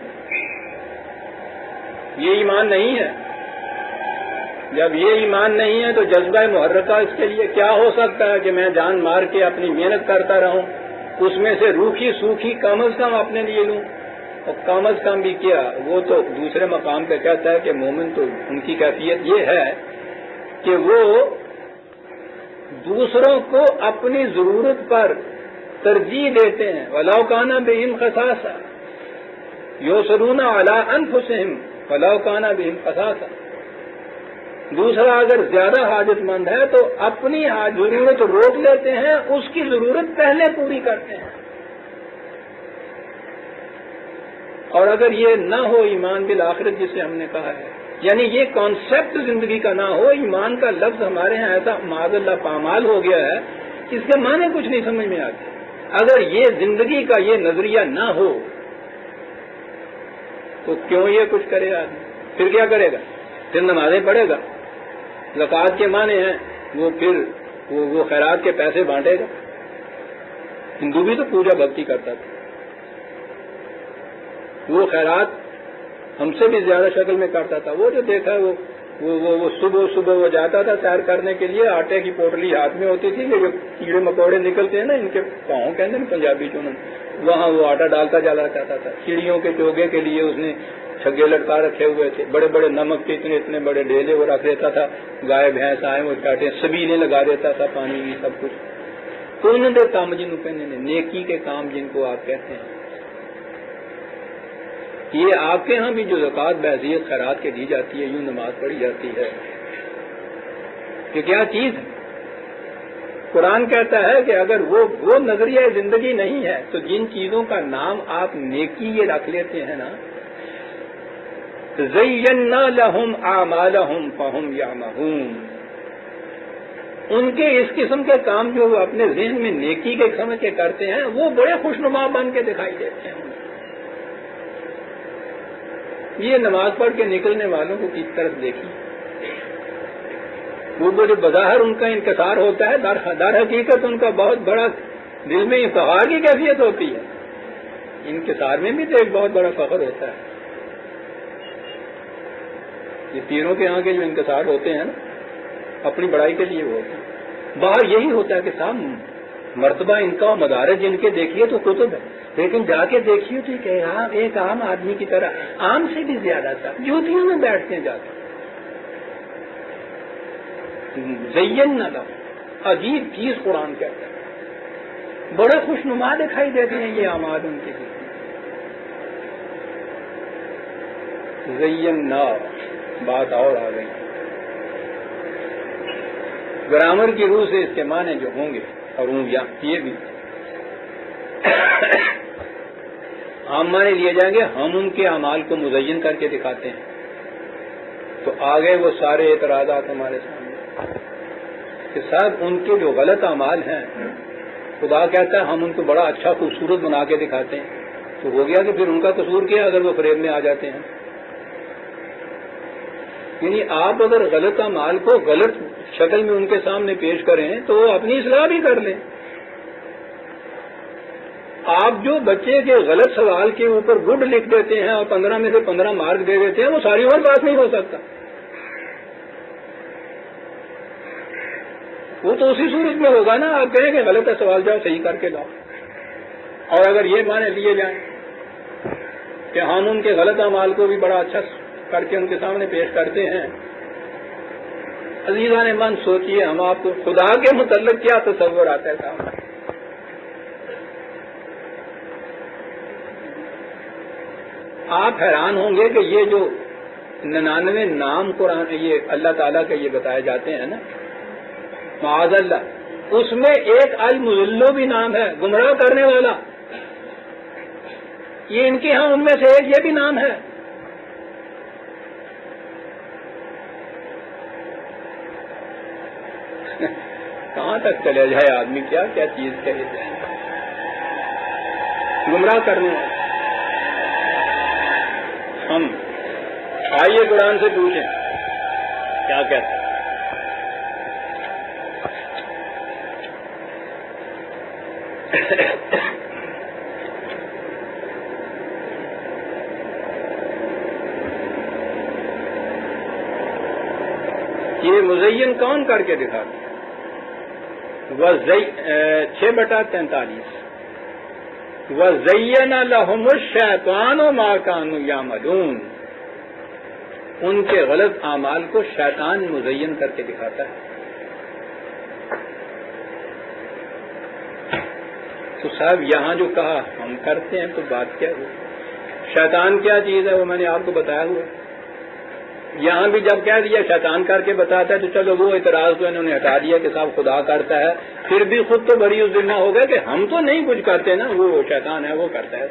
A: یہ ایمان نہیں ہے۔ جب یہ ایمان نہیں ہے تو جذبہ محرکہ اس کے لیے کیا ہو سکتا ہے کہ میں جان مار کے اپنی محنت کرتا رہوں، اس میں سے روکھی سوکھی کم از کم اپنے لیے لوں، اور کم از کم بھی کیا، وہ تو دوسرے مقام پہ کہتا ہے کہ مومن تو ان کی کیفیت یہ ہے کہ وہ دوسروں کو اپنی ضرورت پر ترجیح دیتے ہیں، وَلَوْ كَانَ بِهِمْ خَصَاصَةٌ يُؤْثِرُونَ عَلَىٰ أَنفُسِهِمْ وَلَوْ كَانَ بِهِمْ خَصَاصَةٌ، دوسرا اگر زیادہ حاجت مند ہے تو اپنی ضرورت روک لیتے ہیں، اس کی ضرورت پہلے پوری کرتے ہیں۔ اور اگر یہ نہ ہو ایمان بالآخرت جسے ہم نے کہا ہے، یعنی یہ کانسیپٹ زندگی کا نہ ہو، ایمان کا لفظ ہمارے ہاں ایسا معاذ اللہ پامال ہو گیا ہے، اس کے معنی کچھ نہیں سمجھ میں آتے۔ اگر یہ زندگی کا یہ نظریہ نہ ہو تو کیوں یہ کچھ کرے آدمی؟ پھر کیا کرے گا؟ پھر نمازیں پڑھے گا، زکوٰۃ کے معنی ہیں وہ پھر وہ خیرات کے پیسے بانٹے گا۔ ہندو بھی تو پوجا بھکتی کرتا تھا، وہ خیرات ہم سے بھی زیادہ شکل میں کرتا تھا۔ وہ جو دیکھا وہ صبح وہ جاتا تھا سیر کرنے کے لیے، آٹے کی پوٹلی ہاتھ میں ہوتی تھی کہ جو کیڑے مکوڑے نکلتے ہیں نا، ان کے پاؤں کہتے ہیں پنجابی چونن، وہاں وہ آٹا ڈالتا چلا جاتا تھا۔ چڑیوں کے چوگے کے لیے اس نے چھگے لٹکا رکھے ہوئے تھے، بڑے بڑے نمک کے اتنے بڑے ڈھیلے وہ رکھ دیتا تھا، گائے بھینس آئے وہ چاٹے سبیلے لگا دیتا تھا، پانی کی سب کچھ۔ تو انہوں نے کام جن کو نیکی کے کام جن کو آپ کہتے ہیں، یہ آپ کے ہاں بھی جو زکوٰۃ بحیثیت خیرات کے دی جاتی ہے، یوں نماز پڑھی جاتی ہے، یہ کیا چیز ہے؟ قرآن کہتا ہے کہ اگر وہ نظریہ زندگی نہیں ہے تو جن چیزوں کا نام آپ نیکی یہ رکھ لیتے ہیں نا، زینا لہم اعمالہم فہم یعمہون، ان کے اس قسم کے کام جو وہ اپنے ذہن میں نیکی کے سمجھ کے کرتے ہیں وہ بڑے خوشنما بن کے دکھائی دیتے ہیں. یہ نماز پڑھ کے نکلنے والوں کو کس طرف دیکھی، وہ جو بظاہر ان کا انکسار ہوتا ہے در حقیقت ان کا بہت بڑا دل میں افتخار کی کیفیت ہوتی ہے. انکسار میں بھی تو ایک بہت بڑا فخر ہوتا ہے. یہ پیروں کے یہاں کے جو انکسار ہوتے ہیں نا اپنی بڑائی کے لیے وہ ہوتے ہیں. باہر یہی ہوتا ہے کہ صاحب مرتبہ ان کا مدارج ان کے دیکھیے تو کتب ہے، لیکن جا کے دیکھیے تو ایک عام آدمی کی طرح عام سے بھی زیادہ تھا جوتیوں میں بیٹھتے ہیں جاتے. زین نہ لو، عجیب چیز قرآن کہتا ہے. بڑے خوشنما دکھائی دیتے ہیں یہ اعمال ان کے لیے. زین نہ بات اور آ گئی. گرامر کی روح سے اس کے معنی جو ہوں گے اور یہ بھی عام معنی لیے جائیں گے. ہم ان کے اعمال کو مزین کر کے دکھاتے ہیں. تو آگے وہ سارے اعتراضات ہمارے سامنے کہ صاحب ان کے جو غلط اعمال ہیں خدا کہتا ہے ہم ان کو بڑا اچھا خوبصورت بنا کے دکھاتے ہیں. تو ہو گیا کہ پھر ان کا قصور کیا اگر وہ فریب میں آ جاتے ہیں. یعنی آپ اگر غلط اعمال کو غلط شکل میں ان کے سامنے پیش کریں تو وہ اپنی اصلاح بھی کر لیں. آپ جو بچے کے غلط سوال کے اوپر گڈ لکھ دیتے ہیں اور 15 میں سے 15 مارک دے دیتے ہیں وہ ساری عمر پاس نہیں ہو سکتا. وہ تو اسی صورت میں ہوگا نا آپ کہیں کہ غلط ہے سوال جاؤ صحیح کر کے لاؤ. اور اگر یہ معنی لیے جائیں کہ ہم ان کے غلط اعمال کو بھی بڑا اچھا کر کے ان کے سامنے پیش کرتے ہیں. عزیزان من سوچئے ہم آپ کو خدا کے متعلق کیا تصور آتا ہے سامنے. آپ حیران ہوں گے کہ یہ جو 99 نام قرآن یہ اللہ تعالیٰ کے یہ بتائے جاتے ہیں نا معاذ اللہ، اس میں ایک المضل بھی نام ہے، گمراہ کرنے والا. یہ ان کے ہاں ان میں سے ایک یہ بھی نام ہے. کہاں تک چلے جائے آدمی، کیا کیا چیز کہے جائے. گمراہ کرنے والا. ہم آئیے قرآن سے پوچھیں کیا کہتا ہے. یہ مزین کون کر کے دکھاتے 6/43 وَزَيَّنَ لَهُمُ الشَّيْطَانُ مَا كَانُوا يَعْمَلُونَ. ان کے غلط اعمال کو شیطان مزین کر کے دکھاتا ہے. تو صاحب یہاں جو کہا ہم کرتے ہیں تو بات کیا ہوئی. شیطان کیا چیز ہے وہ میں نے آپ کو بتایا ہوا. یہاں بھی جب کہہ دیا شیطان کر کے بتاتا ہے تو چلو وہ اعتراض تو انہوں نے ہٹا دیا کہ صاحب خدا کرتا ہے، پھر بھی خود تو بری اس ذمہ ہو گئے کہ ہم تو نہیں کچھ کرتے نا، وہ شیطان ہے وہ کرتا ہے.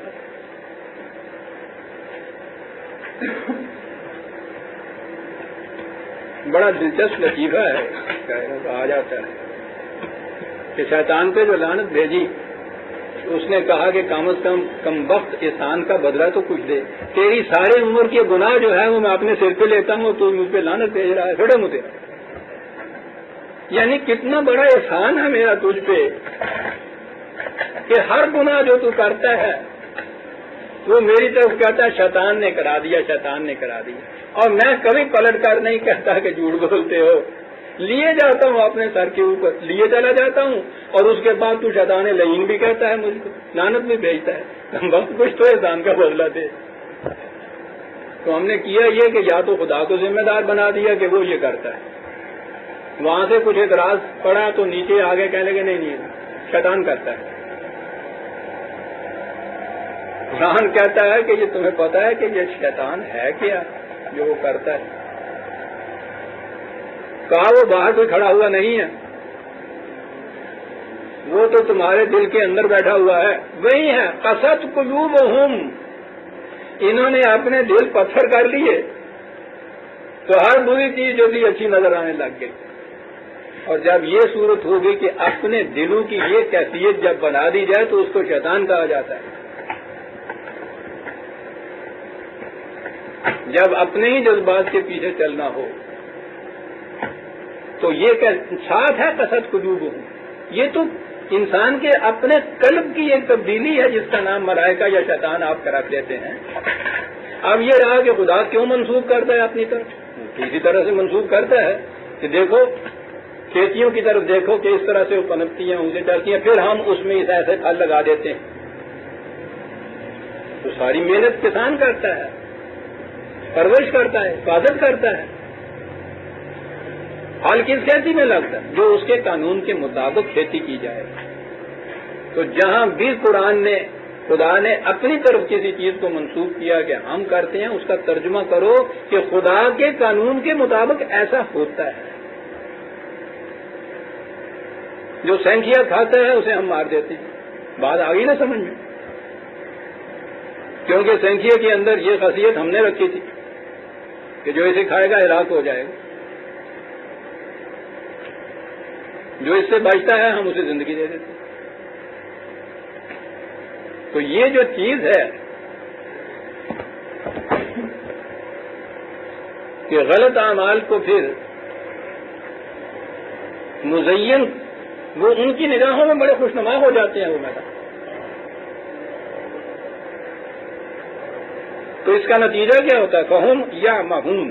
A: بڑا دلچسپ لطیفہ ہے آ جاتا ہے کہ شیطان پہ جو لعنت بھیجی اس نے کہا کہ کم از کم وقت احسان کا بدلہ تو کچھ دے. تیری سارے عمر کے گناہ جو ہے وہ میں اپنے سر پہ لیتا ہوں تو مجھ پہ لعنت بھیج رہا ہے. چھوڑے مجھے، یعنی کتنا بڑا احسان ہے میرا تجھ پہ کہ ہر گناہ جو تو کرتا ہے وہ میری طرف کہتا ہے شیطان نے کرا دیا شیطان نے کرا دیا. اور میں کبھی پلٹ کر نہیں کہتا کہ جھوٹ بولتے ہو، لیے جاتا ہوں اپنے سر کے اوپر لیے چلا جاتا ہوں اور اس کے بعد تو شیطان لعین بھی کہتا ہے مجھ کو، لعنت بھی بھیجتا ہے. وقت کچھ تو احسان کا بدلہ دے. تو ہم نے کیا یہ کہ یا تو خدا کو ذمہ دار بنا دیا کہ وہ یہ کرتا ہے، وہاں سے کچھ اعتراض پڑا تو نیچے آگے کہنے لگے نہیں شیطان کرتا ہے. قرآن کہتا ہے کہ یہ تمہیں پتا ہے کہ یہ شیطان ہے کیا جو وہ کرتا ہے. کہا وہ باہر کوئی کھڑا ہوا نہیں ہے، وہ تو تمہارے دل کے اندر بیٹھا ہوا ہے. وہی ہے قست قلوبہم، انہوں نے اپنے دل پتھر کر لیے تو ہر بری چیز جو تھی اچھی نظر آنے لگ گئی. اور جب یہ صورت ہوگی کہ اپنے دلوں کی یہ کیفیت جب بنا دی جائے تو اس کو شیطان کہا جاتا ہے. جب اپنے ہی جذبات کے پیچھے چلنا ہو تو یہ ساتھ ہے قصد قلوب ہوں. یہ تو انسان کے اپنے قلب کی ایک تبدیلی ہے جس کا نام ملائکہ یا شیطان آپ کرا دیتے ہیں. اب یہ رہا کہ خدا کیوں منسوخ کرتا ہے اپنی طرف؟ کسی طرح سے منسوخ کرتا ہے کہ دیکھو کھیتیوں کی طرف دیکھو کہ اس طرح سے وہ پنپتی ہیں اونچے چلتی ہیں، پھر ہم اس میں ایسے پھل لگا دیتے ہیں. تو ساری محنت کسان کرتا ہے، پرورش کرتا ہے، حفاظت کرتا ہے. پھل کس کھیتی میں لگتا ہے؟ جو اس کے قانون کے مطابق کھیتی کی جائے. تو جہاں بھی قرآن نے خدا نے اپنی طرف کسی چیز کو منسوخ کیا کہ ہم کرتے ہیں، اس کا ترجمہ کرو کہ خدا کے قانون کے مطابق ایسا ہوتا ہے. جو سینکھیا کھاتا ہے اسے ہم مار دیتے ہیں. بات آ گئی نا سمجھ میں؟ کیونکہ سینکھیا کے اندر یہ خاصیت ہم نے رکھی تھی کہ جو اسے کھائے گا ہلاک ہو جائے گا. جو اس سے بچتا ہے ہم اسے زندگی دے دیتے ہیں. تو یہ جو چیز ہے کہ غلط اعمال کو پھر مزین وہ ان کی نگاہوں میں بڑے خوشنما ہو جاتے ہیں. وہ میرا تو اس کا نتیجہ کیا ہوتا ہے؟ فہم یا مہوم.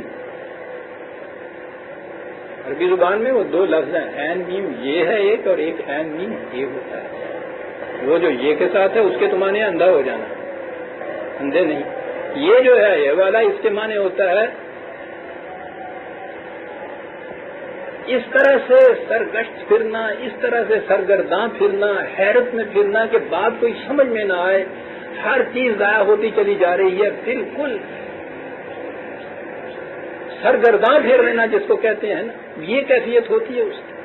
A: عربی زبان میں وہ دو لفظ ہیں، عین میم یہ ہے ایک، اور ایک عین میم یہ ہوتا ہے. وہ جو یہ کے ساتھ ہے اس کے تو معنی اندھا ہو جانا، اندھے نہیں. یہ جو ہے یہ والا اس کے معنی ہوتا ہے اس طرح سے سرگشت پھرنا، اس طرح سے سرگرداں پھرنا، حیرت میں پھرنا کہ بات کوئی سمجھ میں نہ آئے، ہر چیز ضائع ہوتی چلی جا رہی ہے. بالکل سرگرداں پھر لینا جس کو کہتے ہیں نا، یہ کیفیت ہوتی ہے اس کی.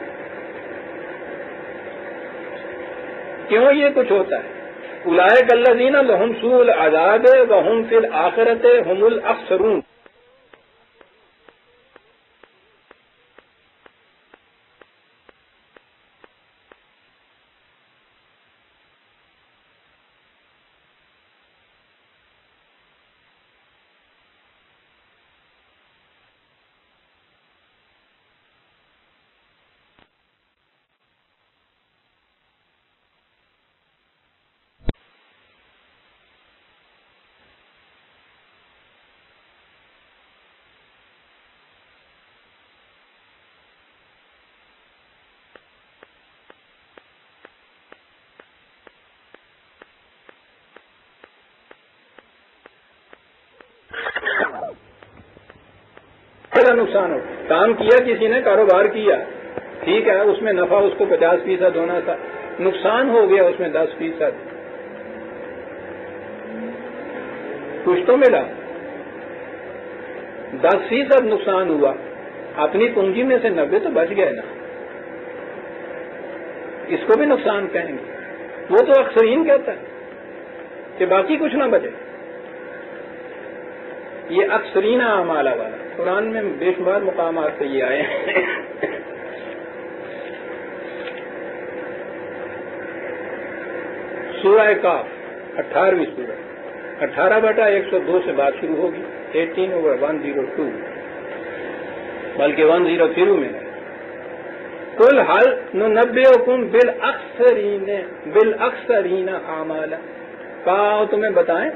A: کیوں یہ کچھ ہوتا ہے؟ اولئک الذین لہم سوء العذاب وہم فی الآخرۃ ھم الاخسرون. نقصان ہو، کام کیا کسی نے، کاروبار کیا، ٹھیک ہے، اس میں نفع اس کو 50% ہونا تھا، نقصان ہو گیا اس میں 10%. کچھ تو ملا، 10% نقصان ہوا، اپنی پونجی میں سے 90 تو بچ گئے نا. اس کو بھی نقصان کہیں گے. وہ تو اکثرین کہتا ہے کہ باقی کچھ نہ بچے. یہ اکثرین اعمال والا قرآن میں بے شمار مقامات سے یہ آئے ہیں. سورہ کاف 18ویں سورہ 18/102 سے بات شروع ہوگی. 18/102 بلکہ 103 میں ہے. قل هل ننبئکم بالاکثرین اعمالا. کہا تمہیں بتائیں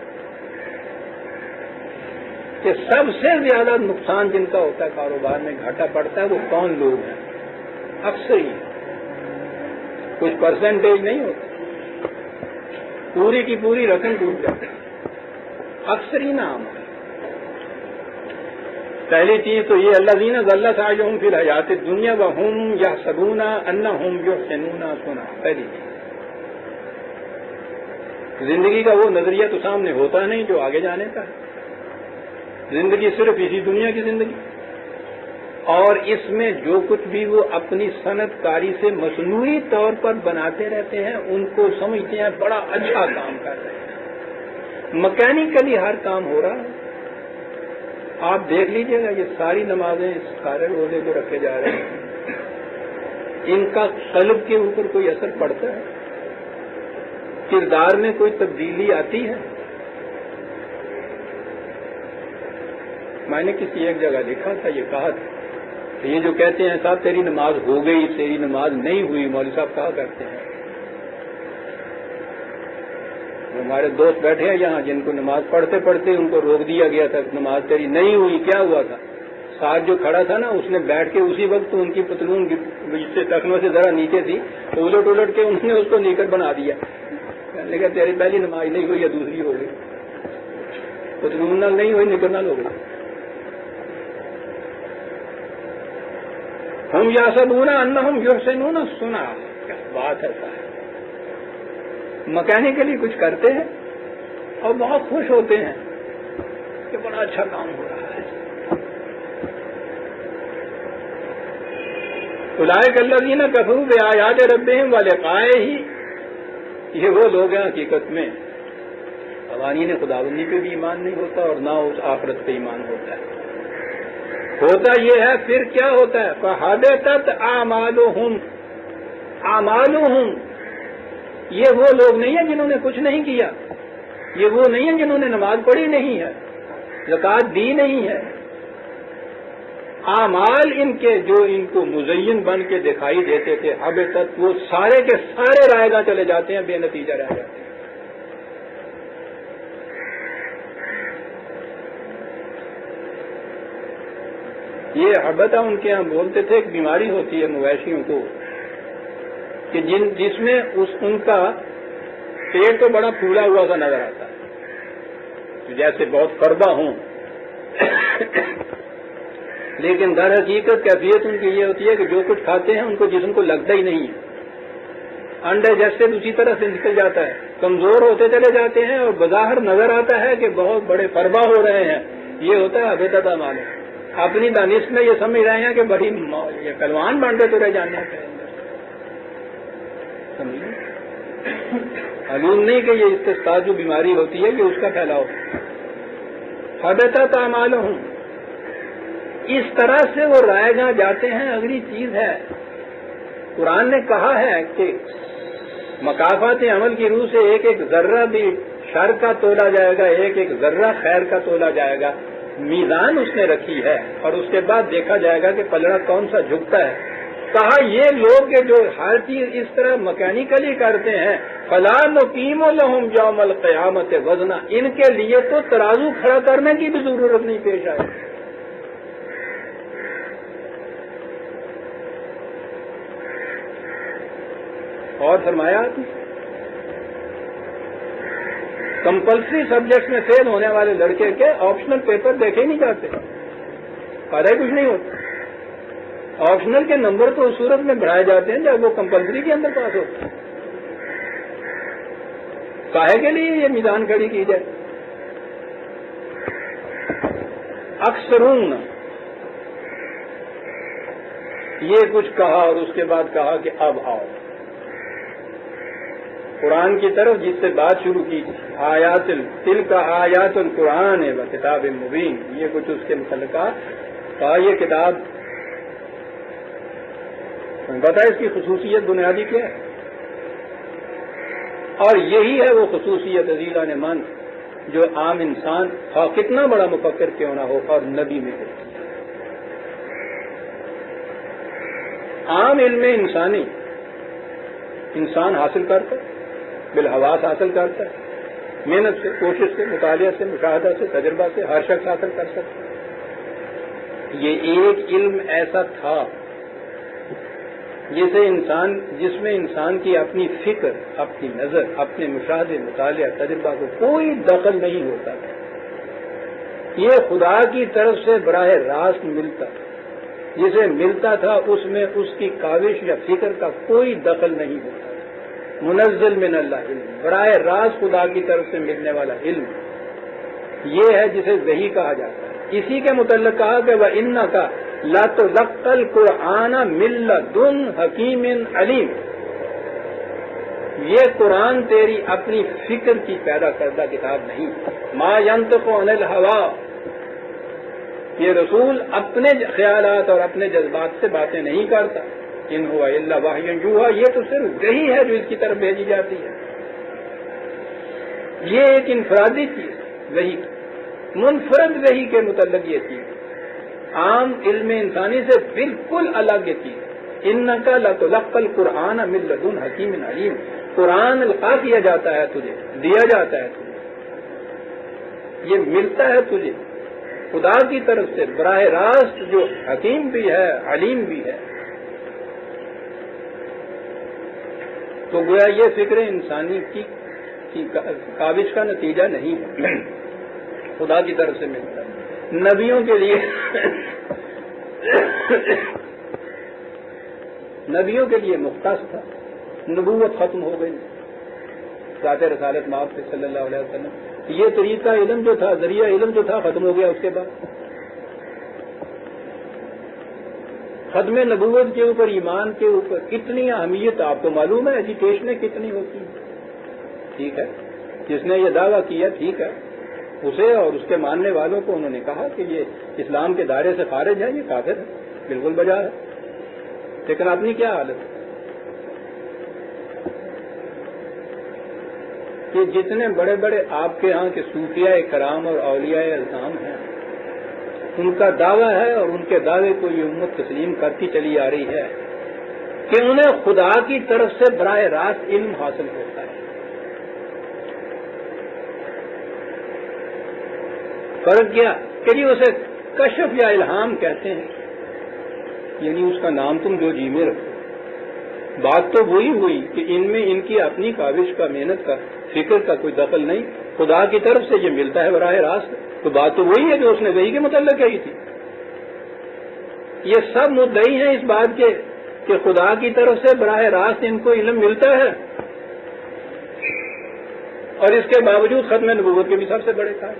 A: کہ سب سے زیادہ نقصان جن کا ہوتا ہے کاروبار میں، گھاٹا پڑتا ہے، وہ کون لوگ ہیں؟ اکثر ہی، کچھ پرسنٹیج نہیں ہوتا، پوری کی پوری رقم ڈوب جاتی ہے. اکثر ہی نام ہے. پہلی چیز تو یہ الذین ضل سعیہم فی الحیات الدنیا وہم یحسبون انہم یحسنون صنعا. پہلی چیز زندگی کا وہ نظریہ تو سامنے ہوتا نہیں جو آگے جانے کا ہے. زندگی صرف اسی دنیا کی زندگی، اور اس میں جو کچھ بھی وہ اپنی صنعت کاری سے مصنوعی طور پر بناتے رہتے ہیں ان کو سمجھتے ہیں بڑا اچھا کام کر رہے ہیں. مکینیکلی ہر کام ہو رہا ہے. آپ دیکھ لیجئے گا یہ ساری نمازیں، سارے روزے جو رکھے جا رہے ہیں، ان کا قلب کے اوپر کوئی اثر پڑتا ہے؟ کردار میں کوئی تبدیلی آتی ہے؟ میں نے کسی ایک جگہ لکھا تھا، یہ کہا تھا کہ یہ جو کہتے ہیں صاحب تیری نماز ہو گئی، تیری نماز نہیں ہوئی، مولوی صاحب کہا کرتے ہیں، ہمارے دوست بیٹھے ہیں یہاں جن کو نماز پڑھتے پڑھتے ان کو روک دیا گیا تھا، نماز تیری نہیں ہوئی، کیا ہوا تھا؟ ساتھ جو کھڑا تھا نا اس نے بیٹھ کے اسی وقت ان کی پتلون جس سے ٹخنوں سے ذرا نیچے تھی الٹ الٹ کے انہوں نے اس کو نیکر بنا دیا، کہنے لگا تیری پہلی نماز نہیں ہوئی یا دوسری ہو گئی، پتلون نال نہیں ہوئی نیکر نال ہو گئی۔ ہم یحسبون انہم یحسنون صنعا، کیا بات ہے صاحب، مکینیکلی کچھ کرتے ہیں اور بہت خوش ہوتے ہیں کہ بڑا اچھا کام ہو رہا ہے۔ اولئک الذین کفروا بآیات ربہم ولقائہ، یہ وہ لوگ ہیں حقیقت میں قوانین خداوندی پہ بھی ایمان نہیں ہوتا اور نہ اس آخرت پہ ایمان ہوتا ہے۔ ہوتا یہ ہے پھر کیا ہوتا ہے؟ فحبطت اعمالہم، اعمالہم، یہ وہ لوگ نہیں ہیں جنہوں نے کچھ نہیں کیا، یہ وہ نہیں ہیں جنہوں نے نماز پڑھی نہیں ہے، زکوٰۃ دی نہیں ہے، اعمال ان کے جو ان کو مزین بن کے دکھائی دیتے تھے حبطت، وہ سارے کے سارے رائے گاہ چلے جاتے ہیں، بے نتیجہ رہ جاتے ہیں۔ یہ حبطہ ان کے ہاں بولتے تھے، ایک بیماری ہوتی ہے مویشیوں کو کہ جس میں ان کا پیٹ تو بڑا پھولا ہوا سا نظر آتا ہے، جیسے بہت فربا ہوں، لیکن در حقیقت کیفیت ان کی یہ ہوتی ہے کہ جو کچھ کھاتے ہیں ان کو جسم کو لگتا ہی نہیں ہے، انڈے جیسے اسی طرح سے نکل جاتا ہے، کمزور ہوتے چلے جاتے ہیں اور بظاہر نظر آتا ہے کہ بہت بڑے فربا ہو رہے ہیں۔ یہ ہوتا ہے حبطت اعمال۔ اپنی دانش میں یہ سمجھ رہے ہیں کہ بڑی یہ پہلوان بانٹے تو رہ جانے ہیں، معلوم نہیں کہ یہ استسقاء جو بیماری ہوتی ہے کہ اس کا پھیلاؤ۔ حبطت اعمالہم، اس طرح سے وہ رائے گاہ جاتے ہیں۔ اگلی چیز ہے، قرآن نے کہا ہے کہ مکافات عمل کی روح سے ایک ایک ذرہ بھی شر کا تولا جائے گا، ایک ایک ذرہ خیر کا تولا جائے گا، میزان اس نے رکھی ہے، اور اس کے بعد دیکھا جائے گا کہ پلڑا کون سا جھکتا ہے۔ کہا یہ لوگ کہ جو ہر چیز اس طرح مکینیکلی کرتے ہیں، فلا نقیم لہم یوم القیامت وزنا، ان کے لیے تو ترازو کھڑا کرنے کی بھی ضرورت نہیں پیش آئے۔ اور فرمایا کمپلسری سبجیکٹ میں فیل ہونے والے لڑکے کے آپشنل پیپر دیکھے نہیں جاتے، فائدہ کچھ نہیں ہوتا۔ آپشنل کے نمبر تو اس صورت میں بڑھائے جاتے ہیں جب وہ کمپلسری کے اندر پاس ہوتے ہیں۔ کاہے کے لیے یہ میزان کھڑی کی جائے؟ اکثرون، یہ کچھ کہا اور اس کے بعد کہا کہ اب آؤ قرآن کی طرف، جس سے بات شروع کی، آیات تلک آیات القرآن و کتاب مبین، یہ کچھ اس کے متعلقات کہا۔ یہ کتاب پتہ ہے اس کی خصوصیت بنیادی کیا ہے؟ اور یہی ہے وہ خصوصیت عزیزان من جو عام انسان کتنا بڑا مفکر کیوں نہ ہو اور نبی میں ہوتی ہے۔ عام علم انسانی انسان حاصل کرتا ہے، بالحواس حاصل کرتا ہے، محنت سے، کوشش سے، مطالعہ سے، مشاہدہ سے، تجربہ سے ہر شخص حاصل کر سکتا ہے۔ یہ ایک علم ایسا تھا جس میں انسان کی اپنی فکر، اپنی نظر، اپنے مشاہدے، مطالعہ، تجربہ کو کوئی دخل نہیں ہوتا تھا۔ یہ خدا کی طرف سے براہ راست ملتا تھا، جسے ملتا تھا اس میں اس کی کاوش یا فکر کا کوئی دخل نہیں ہوتا تھا۔ منزل من اللہ علم، براہ راست خدا کی طرف سے ملنے والا علم، یہ ہے جسے وحی کہا جاتا ہے۔ اسی کے متعلق کہا کہ وَإِنَّكَ لَتُلَقَّى الْقُرْآنَ مِن لَّدُنْ حَكِيمٍ عَلِيمٍ، یہ قرآن تیری اپنی فکر کی پیدا کردہ کتاب نہیں، ما ينطق عن الهوى، یہ رسول اپنے خیالات اور اپنے جذبات سے باتیں نہیں کرتا، ان ہوا الا وحی یوحی، یہ تو صرف وحی ہے جو اس کی طرف بھیجی جاتی ہے. یہ ایک انفرادی چیز وحی، منفرد وحی کے متعلق یہ چیز، عام علم انسانی سے بالکل الگ یہ چیز. انک لتلقی القرآن من لدن حکیم علیم، قرآن القا کیا جاتا ہے تجھے، دیا جاتا ہے تجھے، یہ ملتا ہے تجھے خدا کی طرف سے براہ راست، جو حکیم بھی ہے علیم بھی ہے. تو گویا یہ فکر انسانی کی کاوش کا نتیجہ نہیں ہے، خدا کی طرف سے ملتا ہے. نبیوں کے لیے نبیوں کے لیے مختص تھا، نبوت ختم ہو گئی ذات رسالت مآب سے صلی اللہ علیہ وسلم. یہ طریقہ علم جو تھا، ذریعہ علم جو تھا، ختم ہو گیا. اس کے بعد ختم نبوت کے اوپر، ایمان کے اوپر اتنی اہمیت آپ کو معلوم ہے ایجوکیشنیں کتنی ہوتی ہیں. ٹھیک ہے، جس نے یہ دعویٰ کیا ٹھیک ہے، اسے اور اس کے ماننے والوں کو انہوں نے کہا کہ یہ اسلام کے دائرے سے خارج ہے، یہ کافر ہے، بالکل بجا ہے. لیکن اپنی کیا حالت ہے کہ جتنے بڑے بڑے آپ کے ہاں کے صوفیاء کرام اور اولیاء اعظام ہیں، ان کا دعویٰ ہے اور ان کے دعوے کو یہ امت تسلیم کرتی چلی آ رہی ہے کہ انہیں خدا کی طرف سے براہ راست علم حاصل ہوتا ہے. فرق کیا کہ جی اسے کشف یا الہام کہتے ہیں، یعنی اس کا نام تم جو جی میں رکھو. بات تو وہی ہوئی کہ ان میں ان کی اپنی کاوش کا، محنت کا، فکر کا کوئی دخل نہیں، خدا کی طرف سے یہ ملتا ہے براہ راست. تو بات تو وہی ہے جو اس نے وحی کے متعلق کہی تھی. یہ سب مدعی ہیں اس بات کے کہ خدا کی طرف سے براہ راست ان کو علم ملتا ہے، اور اس کے باوجود ختم نبوت کے بھی سب سے بڑے کار.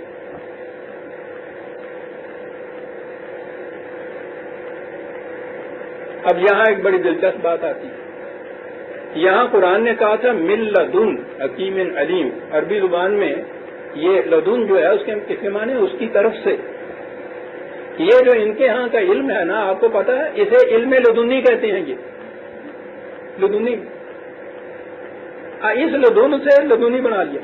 A: اب یہاں ایک بڑی دلچسپ بات آتی ہے. یہاں قرآن نے کہا تھا من لدن حکیم علیم. عربی زبان میں یہ لدن جو ہے اس کے معنی اس کی طرف سے. یہ جو ان کے ہاں کا علم ہے نا، آپ کو پتا ہے اسے علم لدنی کہتے ہیں. یہ لدنی، اس لدن سے لدنی بنا لیا.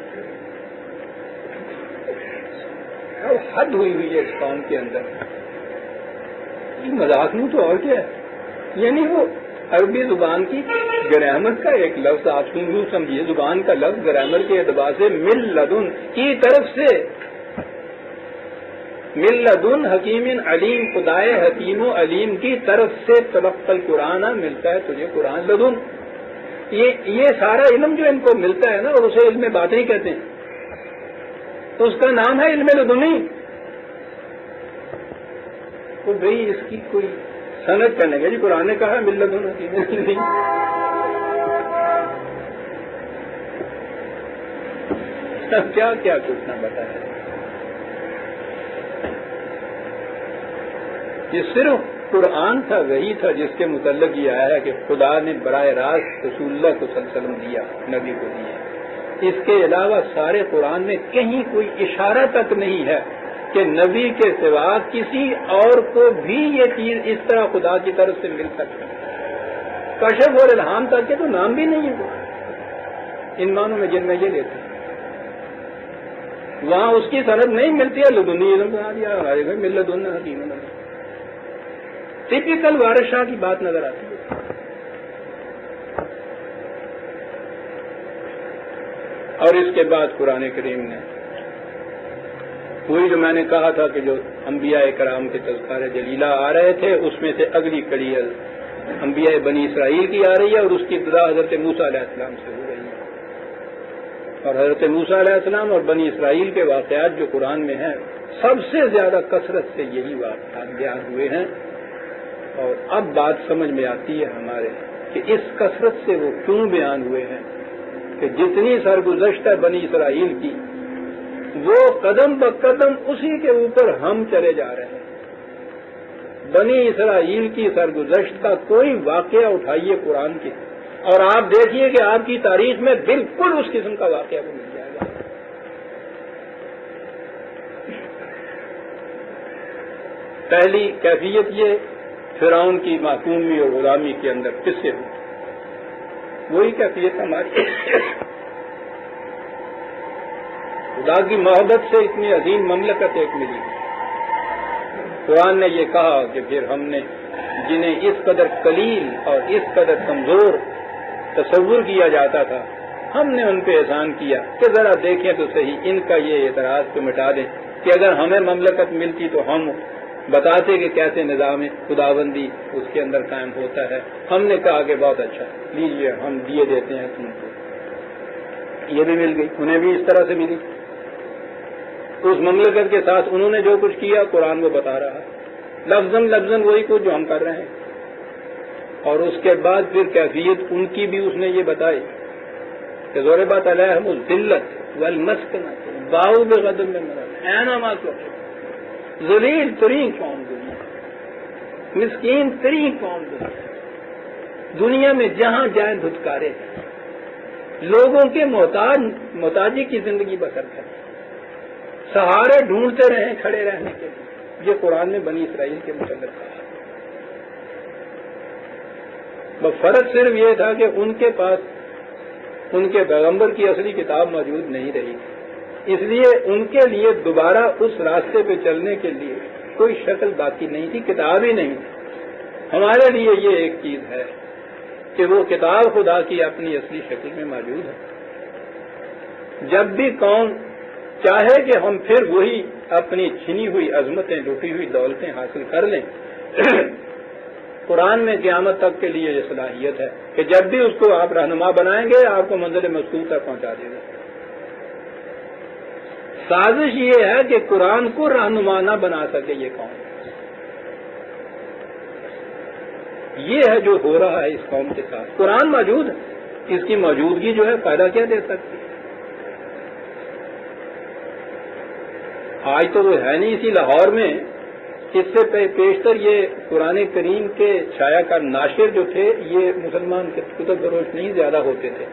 A: اب حد ہوئی ہے اس قوم کے اندر. یہ مذاق نہیں تو اور کیا ہے. یعنی وہ عربی زبان کی گرامر کا ایک لفظ، آپ یوں سمجھیے زبان کا لفظ گرامر کے اعتبار سے من لدن کی طرف سے، من لدن حکیم علیم، خدائے حکیم و علیم کی طرف سے تلقی القرآن، ملتا ہے تجھے قرآن لدن. یہ سارا علم جو ان کو ملتا ہے نا، اور اسے علم باطنی کہتے ہیں، تو اس کا نام ہے علم لدنی. تو بھئی اس کی کوئی صنعت کرنے گا جی قرآن نے کہا من لدن حکیم علیم. کیا کیا کچھ نہ بتایا. یہ صرف قرآن تھا، وہی تھا جس کے متعلق یہ آیا ہے کہ خدا نے براہ راست رسول اللہ صلی اللہ علیہ وسلم دیا، نبی کو دیا. اس کے علاوہ سارے قرآن میں کہیں کوئی اشارہ تک نہیں ہے کہ نبی کے سوا کسی اور کو بھی یہ چیز اس طرح خدا کی طرف سے مل سکتی. کشف اور الہام تک کے تو نام بھی نہیں ہے ان معنوں میں جن میں یہ لیتے ہیں. وہاں اس کی سند نہیں ملتی ہے، لدنی علم بنا دیا ہمارے گھر مل لدن حکیم. ٹپیکل وارث شاہ کی بات نظر آتی ہے. اور اس کے بعد قرآن کریم نے وہی جو میں نے کہا تھا کہ جو انبیاء کرام کے تذکار جلیلہ آ رہے تھے، اس میں سے اگلی کڑی انبیاء بنی اسرائیل کی آ رہی ہے، اور اس کی ابتدا حضرت موسیٰ علیہ السلام سے ہو رہی ہے. اور حضرت موسیٰ علیہ السلام اور بنی اسرائیل کے واقعات جو قرآن میں ہیں، سب سے زیادہ کثرت سے یہی واقعات بیان ہوئے ہیں. اور اب بات سمجھ میں آتی ہے ہمارے کہ اس کثرت سے وہ کیوں بیان ہوئے ہیں کہ جتنی سرگزشت ہے بنی اسرائیل کی، وہ قدم بقدم اسی کے اوپر ہم چلے جا رہے ہیں. بنی اسرائیل کی سرگزشت کا کوئی واقعہ اٹھائیے قرآن کی، اور آپ دیکھیے کہ آپ کی تاریخ میں بالکل اس قسم کا واقعہ بھی مل جائے گا. پہلی کیفیت یہ فرعون کی محکومی اور غلامی کے اندر پسے ہوئے. وہی کیفیت ہماری. خدا کی محبت سے اتنی عظیم مملکت ایک ملی. قرآن نے یہ کہا کہ پھر ہم نے جنہیں اس قدر قلیل اور اس قدر کمزور تصور کیا جاتا تھا، ہم نے ان پہ احسان کیا کہ ذرا دیکھیں تو صحیح ان کا یہ اعتراض کو مٹا دیں کہ اگر ہمیں مملکت ملتی تو ہم بتاتے کہ کیسے نظام خداوندی اس کے اندر قائم ہوتا ہے. ہم نے کہا کہ بہت اچھا، لیجیے ہم دیے دیتے ہیں تم کو. یہ بھی مل گئی، انہیں بھی اس طرح سے ملی. اس مملکت کے ساتھ انہوں نے جو کچھ کیا قرآن وہ بتا رہا ہے، لفظاً لفظاً وہی کچھ جو ہم کر رہے ہیں. اور اس کے بعد پھر کیفیت ان کی بھی اس نے یہ بتائی کہ ضربت علیہم الذلۃ والمسکنۃ باؤوا بغضب من اللہ اینما ثقلوا. ذلیل ترین قوم دنیا، مسکین ترین قوم دنیا میں جہاں جائیں دھتکارے، لوگوں کے محتاجی کی زندگی بسر کریں، سہارے ڈھونڈتے رہیں کھڑے رہنے کے لیے. یہ قرآن نے بنی اسرائیل کے متعلق کہا. بس فرق صرف یہ تھا کہ ان کے پاس ان کے پیغمبر کی اصلی کتاب موجود نہیں رہی، اس لیے ان کے لیے دوبارہ اس راستے پہ چلنے کے لیے کوئی شکل باقی نہیں تھی، کتاب ہی نہیں تھی. ہمارے لیے یہ ایک چیز ہے کہ وہ کتاب خدا کی اپنی اصلی شکل میں موجود ہے. جب بھی قوم چاہے کہ ہم پھر وہی اپنی چھنی ہوئی عظمتیں، لوٹی ہوئی دولتیں حاصل کر لیں، قرآن میں قیامت تک کے لیے یہ صلاحیت ہے کہ جب بھی اس کو آپ رہنما بنائیں گے آپ کو منزل مقصود تک پہنچا دے گا. سازش یہ ہے کہ قرآن کو رہنما نہ بنا سکے یہ قوم. یہ ہے جو ہو رہا ہے اس قوم کے ساتھ. قرآن موجود ہے، اس کی موجودگی جو ہے فائدہ کیا دے سکتی ہے؟ آج تو وہ ہے نہیں. اسی لاہور میں اس سے پیشتر یہ قرآن کریم کے چھایا کار ناشر جو تھے یہ مسلمان کے کتب فروش نہیں زیادہ ہوتے تھے.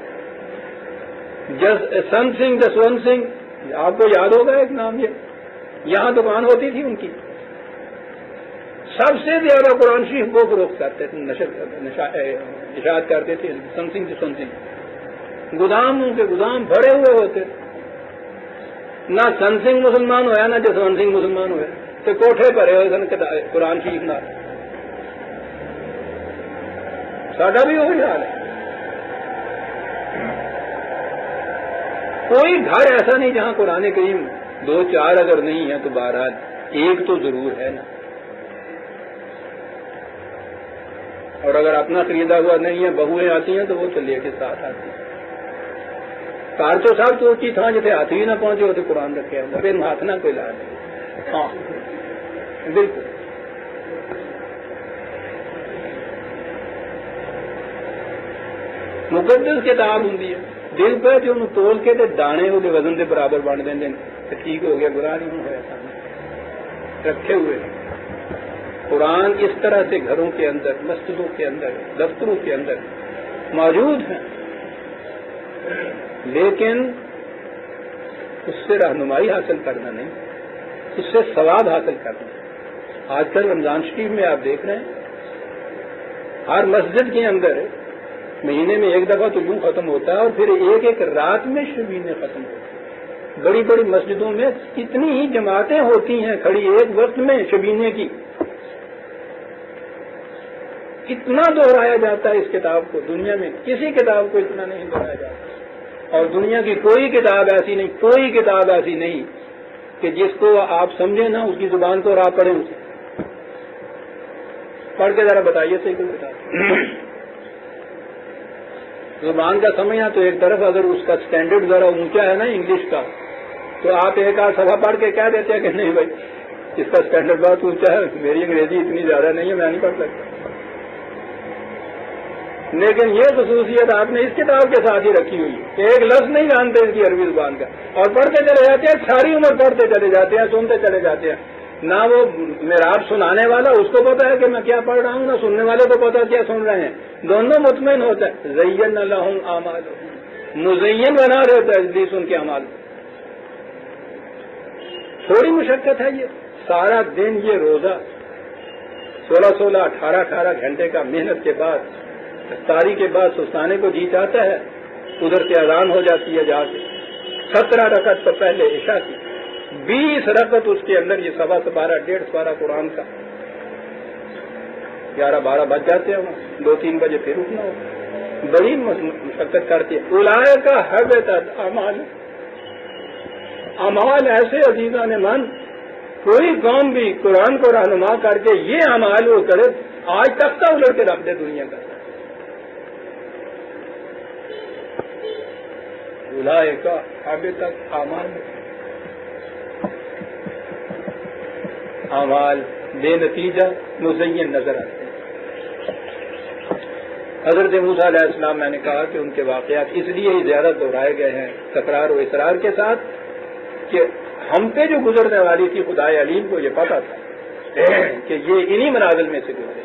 A: سن سنگھ جسونت سنگھ، آپ کو یاد ہوگا ایک نام، یہ یہاں دکان ہوتی تھی ان کی. سب سے زیادہ قرآن شریف کو فروخت کرتے تھے، اشاعت کرتے تھے سن سنگھ جسونت سنگھ. گوداموں کے گودام بھرے ہوئے ہوتے. نہ سن سنگھ مسلمان ہوا نہ جسونت سنگھ مسلمان ہوئے تو کوٹھے بھرے ہوئے سن قرآن شریف نہ. ساڈا بھی وہی حال ہے. کوئی گھر ایسا نہیں جہاں قرآن کریم 2-4 اگر نہیں ہے تو بہرحال ایک تو ضرور ہے نا. اور اگر اپنا خریدا ہوا نہیں ہے، بہویں آتی ہیں تو وہ چلے کے ساتھ آتی ہیں. کار تو صاحب تو کی تھا جتنے ہاتھ ہی نہ پہنچے ہوتے قرآن رکھے ہوں پھر ہاتھ نہ کوئی لا دے. ہاں بالکل. مقدس کتاب ہوں دل پہ جو تول کے دانے وہ وزن کے برابر بن دیں ٹھیک ہو گیا، گناہ نہیں ہوا. رکھے ہوئے قرآن اس طرح سے گھروں کے اندر، مسجدوں کے اندر، دفتروں کے اندر موجود ہیں، لیکن اس سے رہنمائی حاصل کرنا نہیں، اس سے ثواب حاصل کرنا. آج کل رمضان شریف میں آپ دیکھ رہے ہیں ہر مسجد کے اندر مہینے میں ایک دفعہ تو یوں ختم ہوتا ہے اور پھر ایک رات میں شبینے ختم ہوتی ہیں. بڑی بڑی مسجدوں میں کتنی ہی جماعتیں ہوتی ہیں کھڑی ایک وقت میں شبینے کی. اتنا دہرایا جاتا ہے اس کتاب کو، دنیا میں کسی کتاب کو اتنا نہیں دہرایا جاتا. اور دنیا کی کوئی کتاب ایسی نہیں، کوئی کتاب ایسی نہیں کہ جس کو آپ سمجھیں نا اس کی زبان کو اور آپ پڑھیں اسے. پڑھ کے ذرا بتائیے صحیح کوئی کتاب. زبان کا سمجھنا تو ایک طرف، اگر اس کا سٹینڈرڈ ذرا اونچا ہے نا انگلش کا تو آپ ایک آدھ صفحہ پڑھ کے کہہ دیتے ہیں کہ نہیں بھائی اس کا سٹینڈرڈ بہت اونچا ہے، میری انگریزی اتنی زیادہ نہیں ہے، میں نہیں پڑھ سکتا. لیکن یہ خصوصیت آپ نے اس کتاب کے ساتھ ہی رکھی ہوئی ہے کہ ایک لفظ نہیں جانتے اس کی عربی زبان کا اور پڑھتے چلے جاتے ہیں، ساری عمر پڑھتے چلے جاتے ہیں، سنتے چلے جاتے ہیں. نہ وہ معراج سنانے والا اس کو پتا ہے کہ میں کیا پڑھ رہا ہوں، نہ سننے والے کو پتا کیا سن رہے ہیں. دونوں مطمئن ہوتا ہے. زین لہم اعمالہم، مزین بنا دیتا ہے جلدی سن کے اعمال. تھوڑی مشقت ہے یہ. سارا دن یہ روزہ 16 18 گھنٹے کا محنت کے بعد افطاری کے بعد سستانے کو جی چاہتا ہے، ادھر سے اذان ہو جاتی ہے جا کے 17 رکعت تو پہلے عشاء کی، 20 رکعت اس کے اندر یہ 12 1.5 سوارہ قرآن کا، 11 12 بج جاتے ہیں، 2 3 بجے پھر اٹھنا ہو، بڑی مشقت کرتی ہے۔ اولئک کا حبطت اعمال ایسے عزیزان من، کوئی قوم بھی قرآن کو رہنما کر کے یہ اعمال وہ کرے، آج تک کا الٹ کے رکھ دے دنیا کا۔ اولئک کا حبطت اعمال بے نتیجہ مزین نظر آتے ہیں۔ حضرت موسیٰ علیہ السلام، میں نے کہا کہ ان کے واقعات اس لیے ہی زیادہ دہرائے گئے ہیں تکرار و اصرار کے ساتھ کہ ہم پہ جو گزرنے والی تھی خدائے علیم کو یہ پتا تھا کہ یہ انہی منازل میں سے گزرے۔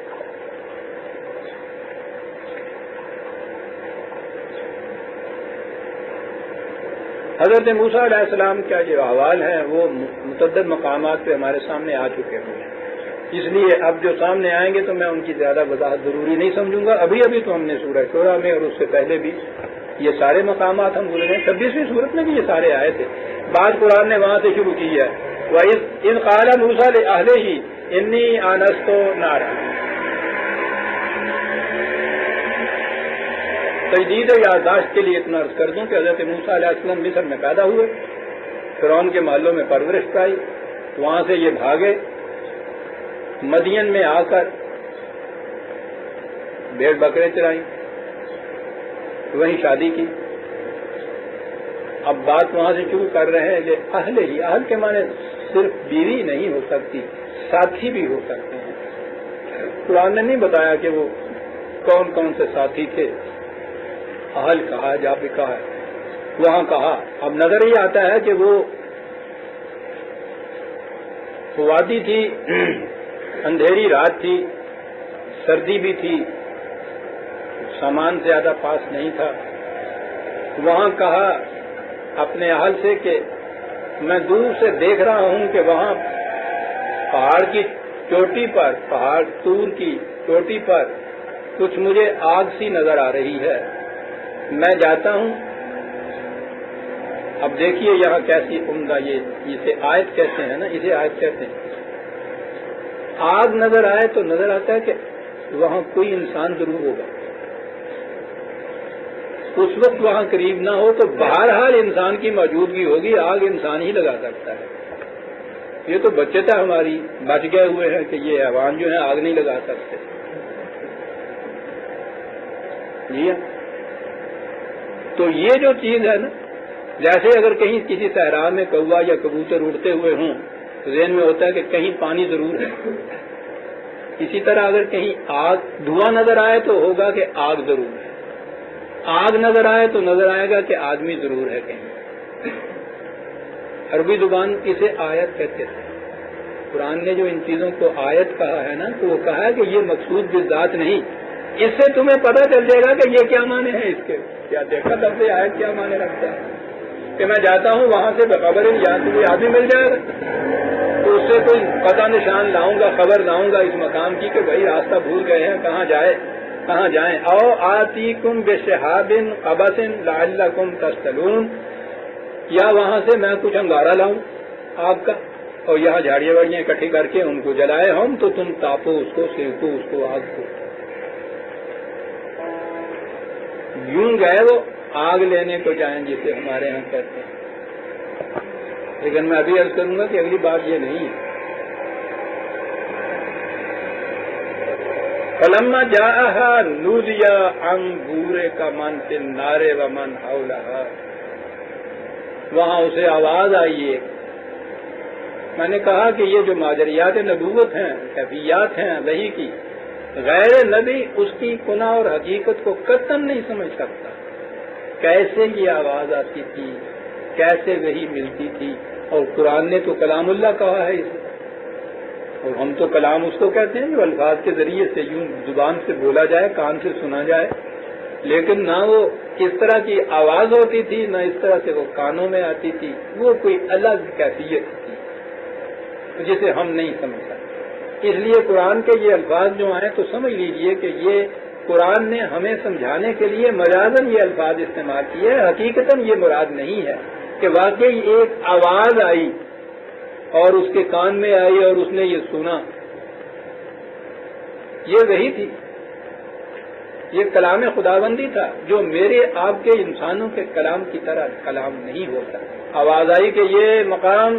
A: حضرت موسیٰ علیہ السلام کا جو احوال ہیں وہ متعدد مقامات پہ ہمارے سامنے آ چکے ہوئے ہیں، اس لیے اب جو سامنے آئیں گے تو میں ان کی زیادہ وضاحت ضروری نہیں سمجھوں گا۔ ابھی تو ہم نے سورہ شورى میں اور اس سے پہلے بھی یہ سارے مقامات ہم گزرے ہیں، 26ویں سورت میں بھی یہ سارے آئے تھے، بعد قرآن نے وہاں سے شروع کی ہے۔ وَإِذْ قَالَ مُوسَىٰ لِأَهْلِهِ إِنِّي آنَسْتُ نَارًا۔ تجدید یادداشت کے لیے اتنا عرض کر دوں کہ حضرت موسیٰ علیہ السلام مصر میں پیدا ہوئے، فرعون کے محلوں میں پرورش پائی، وہاں سے یہ بھاگے، مدین میں آ کر بھیڑ بکرے چرائیں، وہیں شادی کی۔ اب بات وہاں سے شروع کر رہے ہیں کہ اہل کے معنی صرف بیوی نہیں ہو سکتی، ساتھی بھی ہو سکتے ہیں۔ قرآن نے نہیں بتایا کہ وہ کون کون سے ساتھی تھے، اہل کہا جا بھی کہا ہے، وہاں کہا۔ اب نظر یہ آتا ہے کہ وہ وادی تھی، اندھیری رات تھی، سردی بھی تھی، سامان زیادہ پاس نہیں تھا۔ وہاں کہا اپنے اہل سے کہ میں دور سے دیکھ رہا ہوں کہ وہاں پہاڑ کی چوٹی پر، پہاڑ طور کی چوٹی پر کچھ مجھے آگ سی نظر آ رہی ہے، میں جاتا ہوں۔ اب دیکھیے یہاں کیسی عمدہ، یہ اسے آیت کہتے ہیں نا، اسے آیت کہتے ہیں۔ آگ نظر آئے تو نظر آتا ہے کہ وہاں کوئی انسان ضرور ہوگا، اس وقت وہاں قریب نہ ہو تو بہرحال انسان کی موجودگی ہوگی، آگ انسان ہی لگا سکتا ہے۔ یہ تو بچت ہے ہماری، بچ گئے ہوئے ہیں کہ یہ حیوان جو ہیں آگ نہیں لگا سکتے۔ جی ہاں، تو یہ جو چیز ہے نا، جیسے اگر کہیں کسی صحرا میں کوا یا کبوتر اڑتے ہوئے ہوں تو ذہن میں ہوتا ہے کہ کہیں پانی ضرور ہے، اسی طرح اگر کہیں آگ دھواں نظر آئے تو ہوگا کہ آگ ضرور ہے، آگ نظر آئے تو نظر آئے گا کہ آدمی ضرور ہے کہیں۔ عربی زبان اسے آیت کہتے تھے۔ قرآن نے جو ان چیزوں کو آیت کہا ہے نا، تو وہ کہا ہے کہ یہ مقصود بالذات نہیں، اس سے تمہیں پتہ چل جائے گا کہ یہ کیا معنی ہے اس کے۔ کیا دیکھا لفظ آیت کیا معنی رکھتا ہے کہ میں جاتا ہوں وہاں سے بخبر یہاں سے کوئی آدمی مل جائے گا تو اس سے کوئی پتہ نشان لاؤں گا، خبر لاؤں گا اس مقام کی کہ بھائی راستہ بھول گئے ہیں، کہاں جائیں۔ او آتیکم بشہاب قبس لعلکم تصطلون، یا وہاں سے میں کچھ انگارہ لاؤں آگ کا اور یہاں جھاڑیاں واڑیاں اکٹھی کر کے ان کو جلائے ہم، تو تم تاپو اس کو، سینکو اس کو، آگ کو۔ یوں گئے وہ آگ لینے کو جائیں جسے ہمارے یہاں کہتے ہیں، لیکن میں ابھی عرض کروں گا کہ اگلی بات یہ نہیں ہے۔ فلما جاءها نودي ان بورك من في النار ومن حولها، وہاں اسے آواز آئی ہے۔ میں نے کہا کہ یہ جو ماجریات نبوت ہیں، کیفیات ہیں وحی کی، غیر نبی اس کی کنہ اور حقیقت کو قطعاً نہیں سمجھ سکتا۔ کیسے یہ آواز آتی تھی، کیسے وحی ملتی تھی، اور قرآن نے تو کلام اللہ کہا ہے اسے، اور ہم تو کلام اس کو کہتے ہیں جو الفاظ کے ذریعے سے یوں زبان سے بولا جائے، کان سے سنا جائے، لیکن نہ وہ اس طرح کی آواز ہوتی تھی، نہ اس طرح سے وہ کانوں میں آتی تھی، وہ کوئی الگ کیفیت تھی جسے ہم نہیں سمجھ سکتے۔ اس لیے قرآن کے یہ الفاظ جو آئے تو سمجھ لیجئے کہ یہ قرآن نے ہمیں سمجھانے کے لیے مجازاً یہ الفاظ استعمال کیے ہیں، حقیقتاً یہ مراد نہیں ہے کہ واقعی ایک آواز آئی اور اس کے کان میں آئی اور اس نے یہ سنا، یہ وہی تھی، یہ کلام خداوندی تھا جو میرے آپ کے انسانوں کے کلام کی طرح کلام نہیں ہوتا۔ آواز آئی کہ یہ مقام،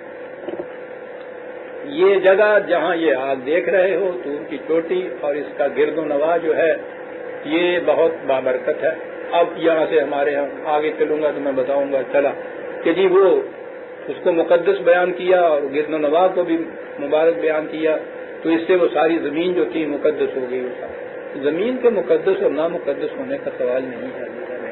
A: یہ جگہ جہاں یہ آگ دیکھ رہے ہو طور کی چوٹی اور اس کا گرد و نواح جو ہے یہ بہت بابرکت ہے۔ اب یہاں سے ہمارے یہاں آگے چلوں گا تو میں بتاؤں گا چلا کہ جی وہ اس کو مقدس بیان کیا اور گرد و نواح کو بھی مبارک بیان کیا، تو اس سے وہ ساری زمین جو تھی مقدس ہو گئی۔ زمین کے مقدس اور نامقدس ہونے کا سوال نہیں ہے۔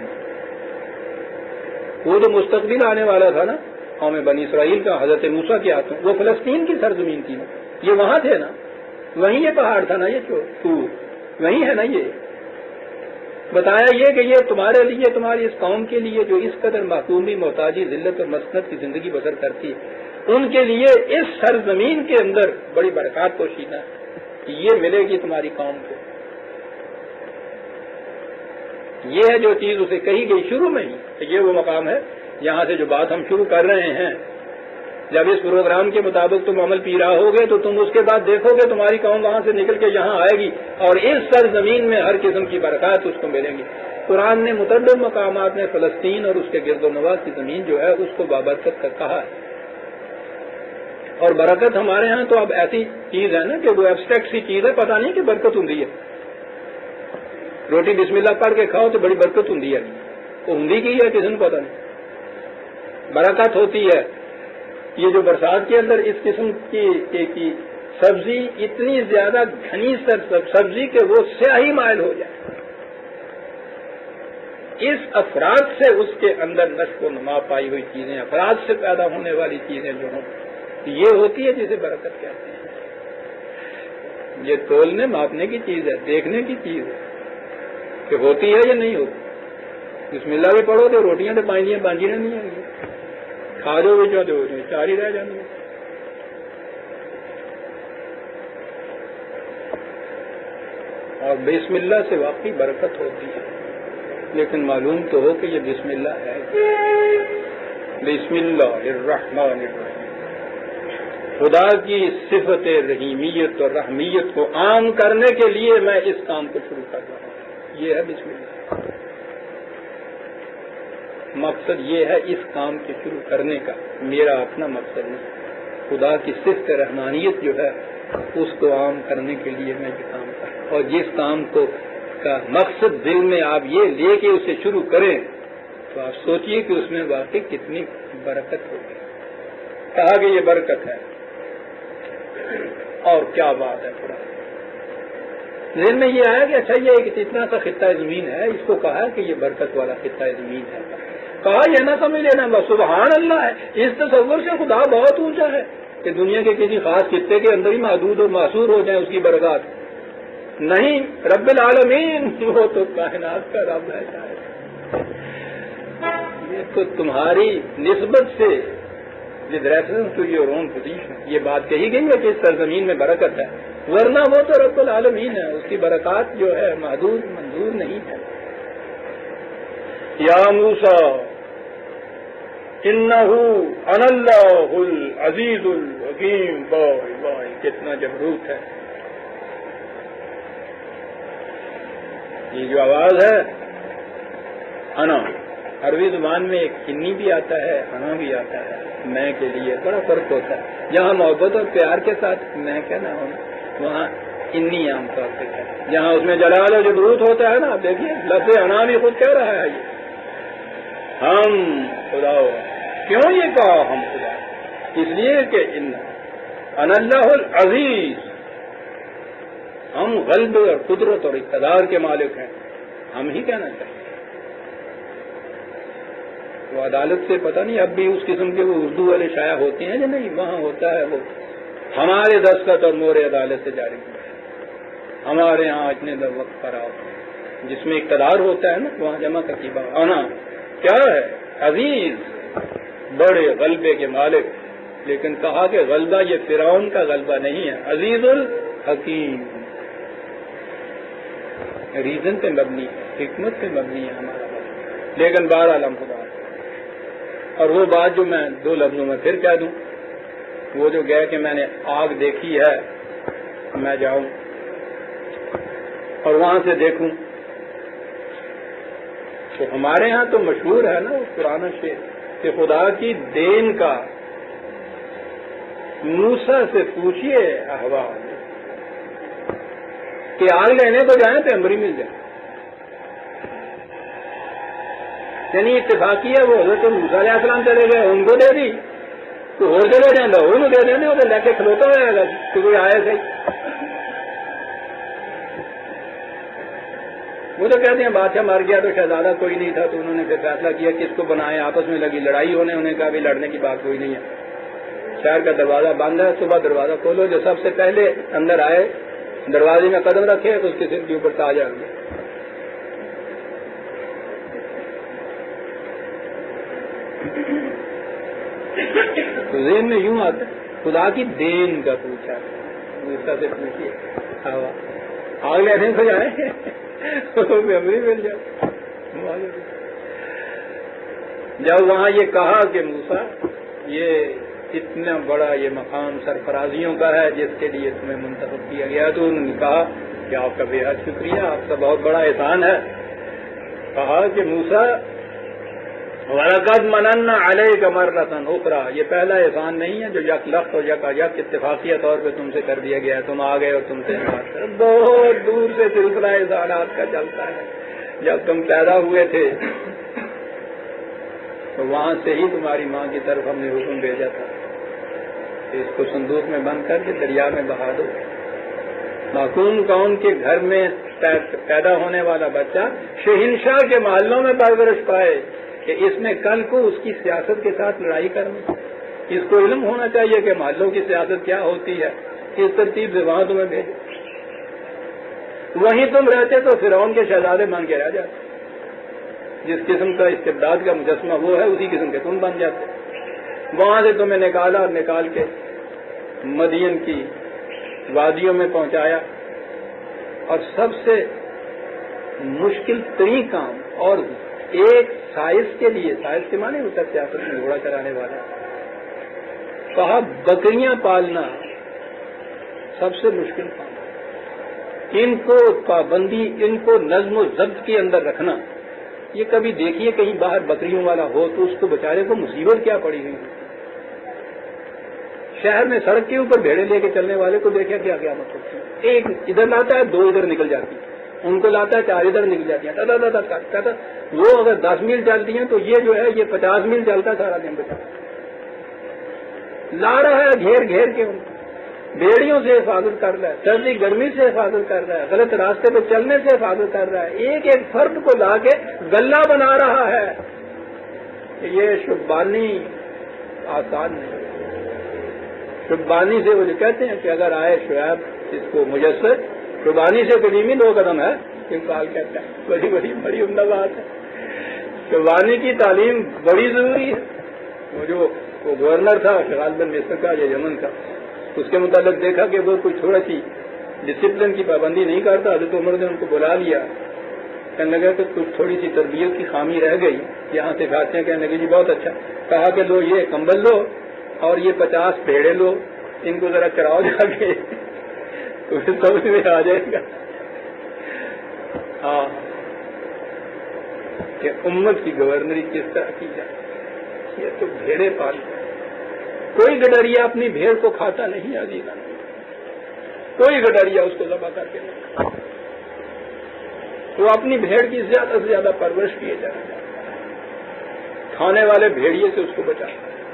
A: وہ جو مستقبل آنے والا تھا نا قوم بنی اسرائیل کا حضرت موسیٰ کے ہاتھوں، وہ فلسطین کی سرزمین تھی نا، یہ وہاں تھے نا، وہیں یہ پہاڑ تھا نا، یہ طور وہیں ہے نا۔ یہ بتایا یہ کہ یہ تمہارے لیے، تمہاری اس قوم کے لیے جو اس قدر محکومی، محتاجی، ذلت اور مسکنت کی زندگی بسر کرتی ہے، ان کے لیے اس سرزمین کے اندر بڑی برکات پوشیدہ ہے، یہ ملے گی تمہاری قوم کو۔ یہ ہے جو چیز اسے کہی گئی شروع میں ہی کہ یہ وہ مقام ہے یہاں سے جو بات ہم شروع کر رہے ہیں۔ جب اس پروگرام کے مطابق تم عمل پیرا ہوگے تو تم اس کے بعد دیکھو گے تمہاری قوم وہاں سے نکل کے یہاں آئے گی اور اس سرزمین میں ہر قسم کی برکات اس کو ملیں گی۔ قرآن نے متعدد مقامات میں فلسطین اور اس کے گرد و نواح کی زمین جو ہے اس کو بابرکت کا کہا ہے۔ اور برکت ہمارے ہاں تو اب ایسی چیز ہے نا کہ وہ ایبسٹریکٹ سی چیز ہے، پتہ نہیں کہ برکت ہوں ہے۔ روٹی بسم اللہ پڑھ کے کھاؤ تو بڑی برکت ہوں ہے، وہ ہندی کی ہے کسی نے پتہ نہیں۔ برکت ہوتی ہے یہ جو برسات کے اندر اس قسم کی سبزی اتنی زیادہ گھنی سبزی کہ وہ سیاہی مائل ہو جائے، اس افراد سے اس کے اندر نشو و نما پائی ہوئی چیزیں، افراد سے پیدا ہونے والی چیزیں جو ہوں یہ ہوتی ہے جسے برکت کہتے ہیں۔ یہ تولنے ماپنے کی چیز ہے، دیکھنے کی چیز ہے کہ ہوتی ہے یا نہیں ہوتی۔ بسم اللہ بھی پڑھو تو روٹیاں تو پائیں بانجی نہیں آئی، کھا جو بھی جو چار ہی رہ جاتی ہے۔ اور بسم اللہ سے واقعی برکت ہوتی ہے، لیکن معلوم تو ہو کہ یہ بسم اللہ ہے۔ بسم اللہ الرحمن الرحیم، خدا کی صفت رحیمیت اور رحمیت کو عام کرنے کے لیے میں اس کام کو شروع کر رہا ہوں، یہ ہے بسم اللہ۔ مقصد یہ ہے اس کام کے شروع کرنے کا، میرا اپنا مقصد نہیں، خدا کی صفت رحمانیت جو ہے اس کو عام کرنے کے لیے میں یہ کام کر رہا ہوں۔ اور جس کام کو کا مقصد دل میں آپ یہ لے کے اسے شروع کریں تو آپ سوچئے کہ اس میں واقعی کتنی برکت ہوگی۔ کہا کہ یہ برکت ہے، اور کیا بات ہے۔ پورا ذہن میں یہ آیا کہ اچھا یہ ایک اتنا سا خطہ زمین ہے، اس کو کہا کہ یہ برکت والا خطہ زمین ہے۔ کہا یہ نہ سمجھ لینا بس سبحان اللہ ہے، اس تصور سے خدا بہت اونچا ہے کہ دنیا کے کسی خاص خطے کے اندر ہی محدود اور محصور ہو جائیں اس کی برکات۔ نہیں، رب العالمین وہ تو کائنات کا رب ہے۔ یہ تو تمہاری نسبت سے with reference to your own position یہ بات کہی گئی ہے کہ اس سرزمین میں برکت ہے، ورنہ وہ تو رب العالمین ہے، اس کی برکات جو ہے محدود منظور نہیں ہے۔ یا موسیٰ انہ انا اللہ العزیز الحکیم، واہ کتنا جبروت ہے۔ یہ جو آواز ہے انا، عربی زبان میں ایک انی بھی آتا ہے، انا بھی آتا ہے، میں کے لیے بڑا فرق ہوتا ہے۔ جہاں محبت اور پیار کے ساتھ میں کہنا ہونا، وہاں انی عام طور پہ کہنا۔ جہاں اس میں جلال اور جبروت ہوتا ہے نا، آپ دیکھیے لفظ انا بھی خود کہہ رہا ہے، یہ ہم خدا ہو۔ کیوں یہ کہا ہم خدا؟ اس لیے کہ انا اللہ العزیز، ہم غلبے اور قدرت اور اقتدار کے مالک ہیں، ہم ہی کہنا چاہیے۔ وہ عدالت سے پتہ نہیں اب بھی اس قسم کے وہ اردو والے شائع ہوتے ہیں یا نہیں، وہاں ہوتا ہے وہ ہمارے دستخط اور مور عدالت سے جاری ہوا ہے، ہمارے ہاں اتنے در وقت پر آؤ، جس میں اقتدار ہوتا ہے نا وہاں جمع کتیبہ آنا کیا ہے، عزیز، بڑے غلبے کے مالک، لیکن کہا کہ غلبہ یہ فرعون کا غلبہ نہیں ہے، عزیز الحکیم، ریزن پہ مبنی ہے، حکمت پہ مبنی ہے ہمارا بات، لیکن بہرحال ہم خدا۔ اور وہ بات جو میں 2 لفظوں میں پھر کہہ دوں، وہ جو گئے کہ میں نے آگ دیکھی ہے، میں جاؤں اور وہاں سے دیکھوں، تو ہمارے ہاں تو مشہور ہے نا وہ پرانا شعر کہ خدا کی دین کا موسیٰ سے پوچھئے احوال، کہ آگ لینے کو جائیں تو امبری مل جائے، یعنی اتفاقی ہے وہ حضرت موسیٰ علیہ السلام چلے گئے، ان کو دے دی تو اور چلے جائیں گا، انہوں دے دیں وہ تو لے کے کھلوتا ہوا گا کہ کوئی آئے صحیح۔ وہ تو کہتے ہیں بادشاہ مر گیا تو شہزادہ کوئی نہیں تھا، تو انہوں نے پھر فیصلہ کیا کس کو بنائے، آپس میں لگی لڑائی ہونے، انہیں کہا بھی لڑنے کی بات کوئی نہیں ہے، شہر کا دروازہ بند ہے، صبح دروازہ کھولو، جو سب سے پہلے اندر آئے دروازے میں قدم رکھے تو اس کے سر کے اوپر تاج آ گیا۔ تو ذہن میں یوں آتا ہے خدا کی دین کا پوچھا، موسیٰ سے پوچھیے آگ لینے کو جائے میموری مل جائے۔ جب وہاں یہ کہا کہ موسیٰ یہ اتنا بڑا یہ مقام سرفرازیوں کا ہے جس کے لیے تمہیں منتخب کیا گیا، تو انہوں نے کہا کہ آپ کا بے حد شکریہ، آپ کا بہت بڑا احسان ہے۔ کہا کہ موسیٰ وَلَقَدْ مَنَنَّا عَلَيْكَ مَرَّةً أُخْرَىٰ، یہ پہلا احسان نہیں ہے جو یک لخت اور یک اتفاقیہ طور پہ تم سے کر دیا گیا ہے، تم آ گئے اور تم سے بہت دور سے سلسلہ احسانات کا چلتا ہے۔ جب تم پیدا ہوئے تھے تو وہاں سے ہی تمہاری ماں کی طرف ہم نے حکم بھیجا تھا کہ اس کو صندوق میں بند کر کے دریا میں بہا دو۔ معصوم کون کے گھر میں پیدا ہونے والا بچہ شہنشاہ کے محلوں میں پرورش پائے کہ اس نے کل کو اس کی سیاست کے ساتھ لڑائی کرنی، اس کو علم ہونا چاہیے کہ محلوں کی سیاست کیا ہوتی ہے، اس ترتیب سے وہاں تمہیں بھیجو۔ وہیں تم رہتے تو فرعون کے شہزادے بن کے رہ جاتے، جس قسم کا استبداد کا مجسمہ وہ ہے اسی قسم کے تم بن جاتے۔ وہاں سے تمہیں نکالا اور نکال کے مدین کی وادیوں میں پہنچایا، اور سب سے مشکل ترین کام، اور ایک سائز کے لیے، سائز کے معنی ہوتا ہے سیاست میں گھوڑا چلانے والا، کہا بکریاں پالنا سب سے مشکل کام، ان کو پابندی، ان کو نظم و ضبط کے اندر رکھنا۔ یہ کبھی دیکھیے کہیں باہر بکریوں والا ہو تو اس کو بیچارے کو مصیبت کیا پڑی ہوئی ہے۔ شہر میں سڑک کے اوپر بھیڑے لے کے چلنے والے کو دیکھا کیا کیا مطلب، ایک ادھر لاتا ہے 2 ادھر نکل جاتی ہیں، ان کو لاتا ہے 4 ادھر نکل جاتی ہیں، کہتا وہ اگر 10 میل چلتی ہیں تو یہ جو ہے یہ 50 میل چلتا ہے سارا دن بچا، لا رہا ہے گھیر گھیر کے، ان بھیڑیوں سے حفاظت کر رہا ہے، سردی گرمی سے حفاظت کر رہا ہے، غلط راستے پہ چلنے سے حفاظت کر رہا ہے، ایک ایک فرد کو لا کے گلہ بنا رہا ہے۔ یہ شبانی آسان نہیں، شبانی سے وہ جو کہتے ہیں کہ اگر آئے شعیب اس کو مجسر، شبانی سے قدیمی 2 قدم ہے، انقال کہتا ہے، بڑی بڑی بڑی عمدہ بات ہے۔ شبانی کی تعلیم بڑی ضروری ہے۔ وہ جو گورنر تھا شغال بن مصر کا یا یمن کا، اس کے متعلق دیکھا کہ وہ کوئی تھوڑا سی ڈسپلن کی پابندی نہیں کرتا، حضرت عمر نے ان کو بلا لیا، کہنے لگا کہ کچھ تھوڑی سی تربیت کی خامی رہ گئی، یہاں سے کھاتے ہیں، کہنے لگے جی بہت اچھا، کہا کہ لو یہ کمبل لو اور یہ 50 بھیڑے لو، ان کو ذرا چراؤ جا کے تو سمجھ میں آ جائے گا ہاں کہ امت کی گورنری کس طرح کی جائے۔ یہ تو بھیڑے پال، کوئی گڈریا اپنی بھیڑ کو کھاتا نہیں عزیزاں، کوئی گڈریا اس کو ذبح کر کے نہیں، وہ اپنی بھیڑ کی زیادہ سے زیادہ پرورش کیے جائے، کھانے والے بھیڑیے سے اس کو بچا،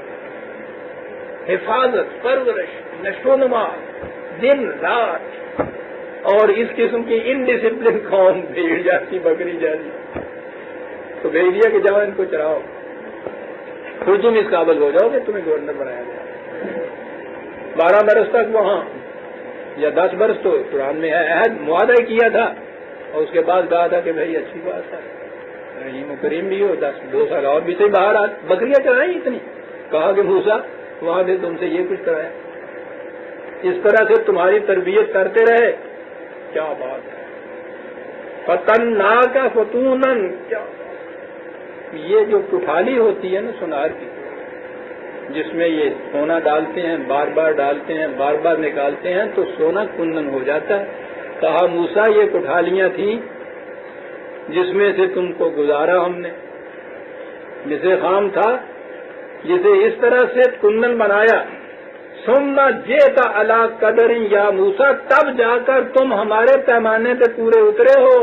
A: حفاظت، پرورش، نشو و نما دن رات، اور اس قسم کی انڈسپلن قوم بھیڑ جاتی بکری جاتی، تو بھیج دیا کہ جاؤ ان کو چراؤ، پھر تم اس قابل ہو جاؤ گے تمہیں گورنر بنایا گیا۔ 12 برس تک وہاں، یا 10 برس تو قرآن میں ہے، عہد معاہدہ کیا تھا، اور اس کے بعد کہا تھا کہ بھائی اچھی بات ہے رحیم و کریم بھی ہو، 2 سال اور بھی صحیح باہر آ، بکریاں چرائیں اتنی، کہا کہ موسیٰ وہاں سے تم سے یہ کچھ کرایا، اس طرح سے تمہاری تربیت کرتے رہے. کیا بات ہے. فتناک فتونن، کیا یہ جو کٹھالی ہوتی ہے نا سونار کی، جس میں یہ سونا ڈالتے ہیں، بار بار ڈالتے ہیں، بار بار نکالتے ہیں تو سونا کنن ہو جاتا ہے. کہا موسیٰ یہ کٹھالیاں تھیں جس میں سے تم کو گزارا ہم نے، جسے خام تھا، جسے اس طرح سے کنن بنایا. ثم جئت علی قدر یا موسیٰ، تب جا کر تم ہمارے پیمانے پہ پورے اترے ہو.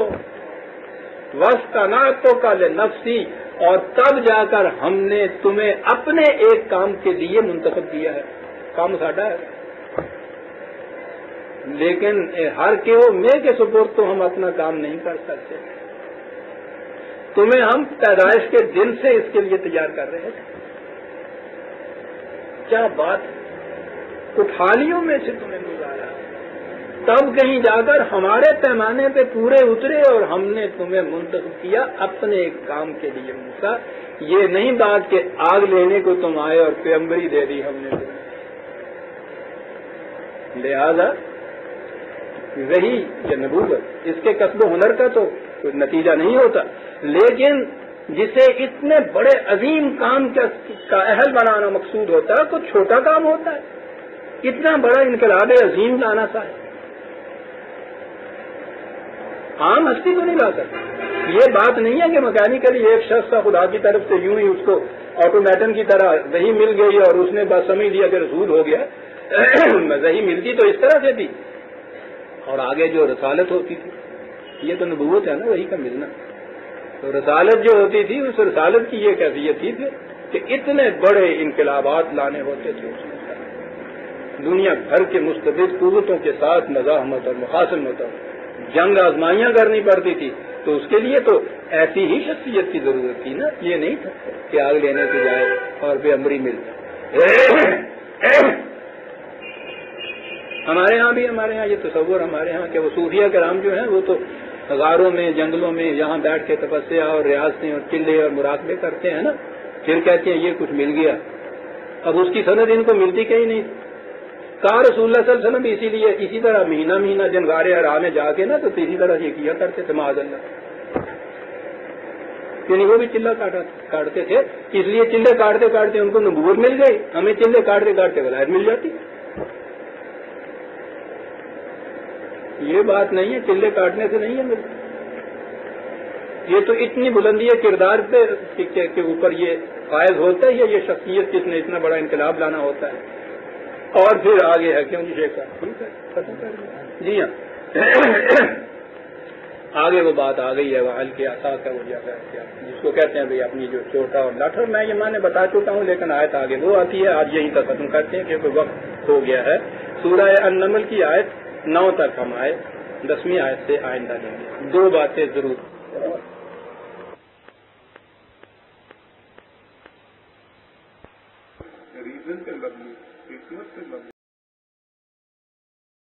A: واصطنعتک لنفسی، اور تب جا کر ہم نے تمہیں اپنے ایک کام کے لیے منتخب کیا ہے. کام ساڈا ہے، لیکن ہر میں کے سپرد تو ہم اپنا کام نہیں کر سکتے. تمہیں ہم پیدائش کے دن سے اس کے لیے تیار کر رہے تھے. کیا بات ہے. کٹھالیوں میں سے تمہیں گزارا، تب کہیں جا کر ہمارے پیمانے پہ پورے اترے اور ہم نے تمہیں منتخب کیا اپنے ایک کام کے لیے. موسیٰ یہ نہیں بات کہ آگ لینے کو تم آئے اور پیغمبری دے دی ہم نے. لہذا وہی یا نبوت اس کے کسب و ہنر کا تو کوئی نتیجہ نہیں ہوتا، لیکن جسے اتنے بڑے عظیم کام کا اہل بنانا مقصود ہوتا ہے، کوئی چھوٹا کام ہوتا ہے. اتنا بڑا انقلاب عظیم لانا سا ہے، عام ہستی تو نہیں لا سکتا. یہ بات نہیں ہے کہ مکینیکلی ایک شخص کا خدا کی طرف سے یوں ہی اس کو آٹومیٹن کی طرح وہی مل گئی اور اس نے بس سمجھ لیا کہ رسول ہو گیا. وہی ملتی تو اس طرح سے تھی، اور آگے جو رسالت ہوتی تھی، یہ تو نبوت ہے نا، وہی کا ملنا. تو رسالت جو ہوتی تھی، اس رسالت کی یہ کیفیت تھی پھر کہ اتنے بڑے انقلابات لانے ہوتے تھے اس میں. دنیا بھر کے مستبد قوتوں کے ساتھ مزاحمت اور مخاصمت اور جنگ آزمائیاں کرنی پڑتی تھی. تو اس کے لیے تو ایسی ہی شخصیت کی ضرورت تھی نا. یہ نہیں تھا کہ آگ لینے سے جائے اور پیغمبری مل جائے. ہمارے ہاں یہ تصور ہمارے ہاں کہ وہ صوفیہ کرام جو ہیں وہ تو غاروں میں، جنگلوں میں یہاں بیٹھ کے تپسیا اور ریاضتیں اور چلے اور مراقبے کرتے ہیں نا، پھر کہتے ہیں یہ کچھ مل گیا. اب اس کی سند ان کو ملتی کہیں نہیں. کہا رسول اللہ صلی اللہ علیہ وسلم اسی لیے اسی طرح مہینہ جن غارے حرا میں جا کے نا تو اسی طرح یہ کیا کرتے تھے معاذ اللہ. یعنی وہ بھی چلہ کاٹتے تھے، اس لیے چلے کاٹتے کاٹتے ان کو نبوت مل گئی. ہمیں چلے کاٹتے کاٹتے ولایت مل جاتی. یہ بات نہیں ہے، چلے کاٹنے سے نہیں ہے ملتی. یہ تو اتنی بلندی ہے کردار پہ کے اوپر یہ فائز ہوتا ہے، یہ شخصیت کس نے اتنا بڑا انقلاب لانا ہوتا ہے. اور پھر آگے ہے کیوں جی شیخ صاحب ٹھیک ہے ختم کر دیا. جی ہاں آگے وہ بات آ گئی ہے وہ حل کے اساس ہے وہ جس کو کہتے ہیں بھائی اپنی جو چوٹا اور لاٹھ. میں یہ معنی بتا چکا ہوں لیکن آیت آگے وہ آتی ہے. آج یہیں تک ختم کرتے ہیں کیونکہ وقت ہو گیا ہے. سورہ النمل کی آیت 9 تک ہم آئے، 10ویں آیت سے آئندہ لیں گے. 2 باتیں ضرور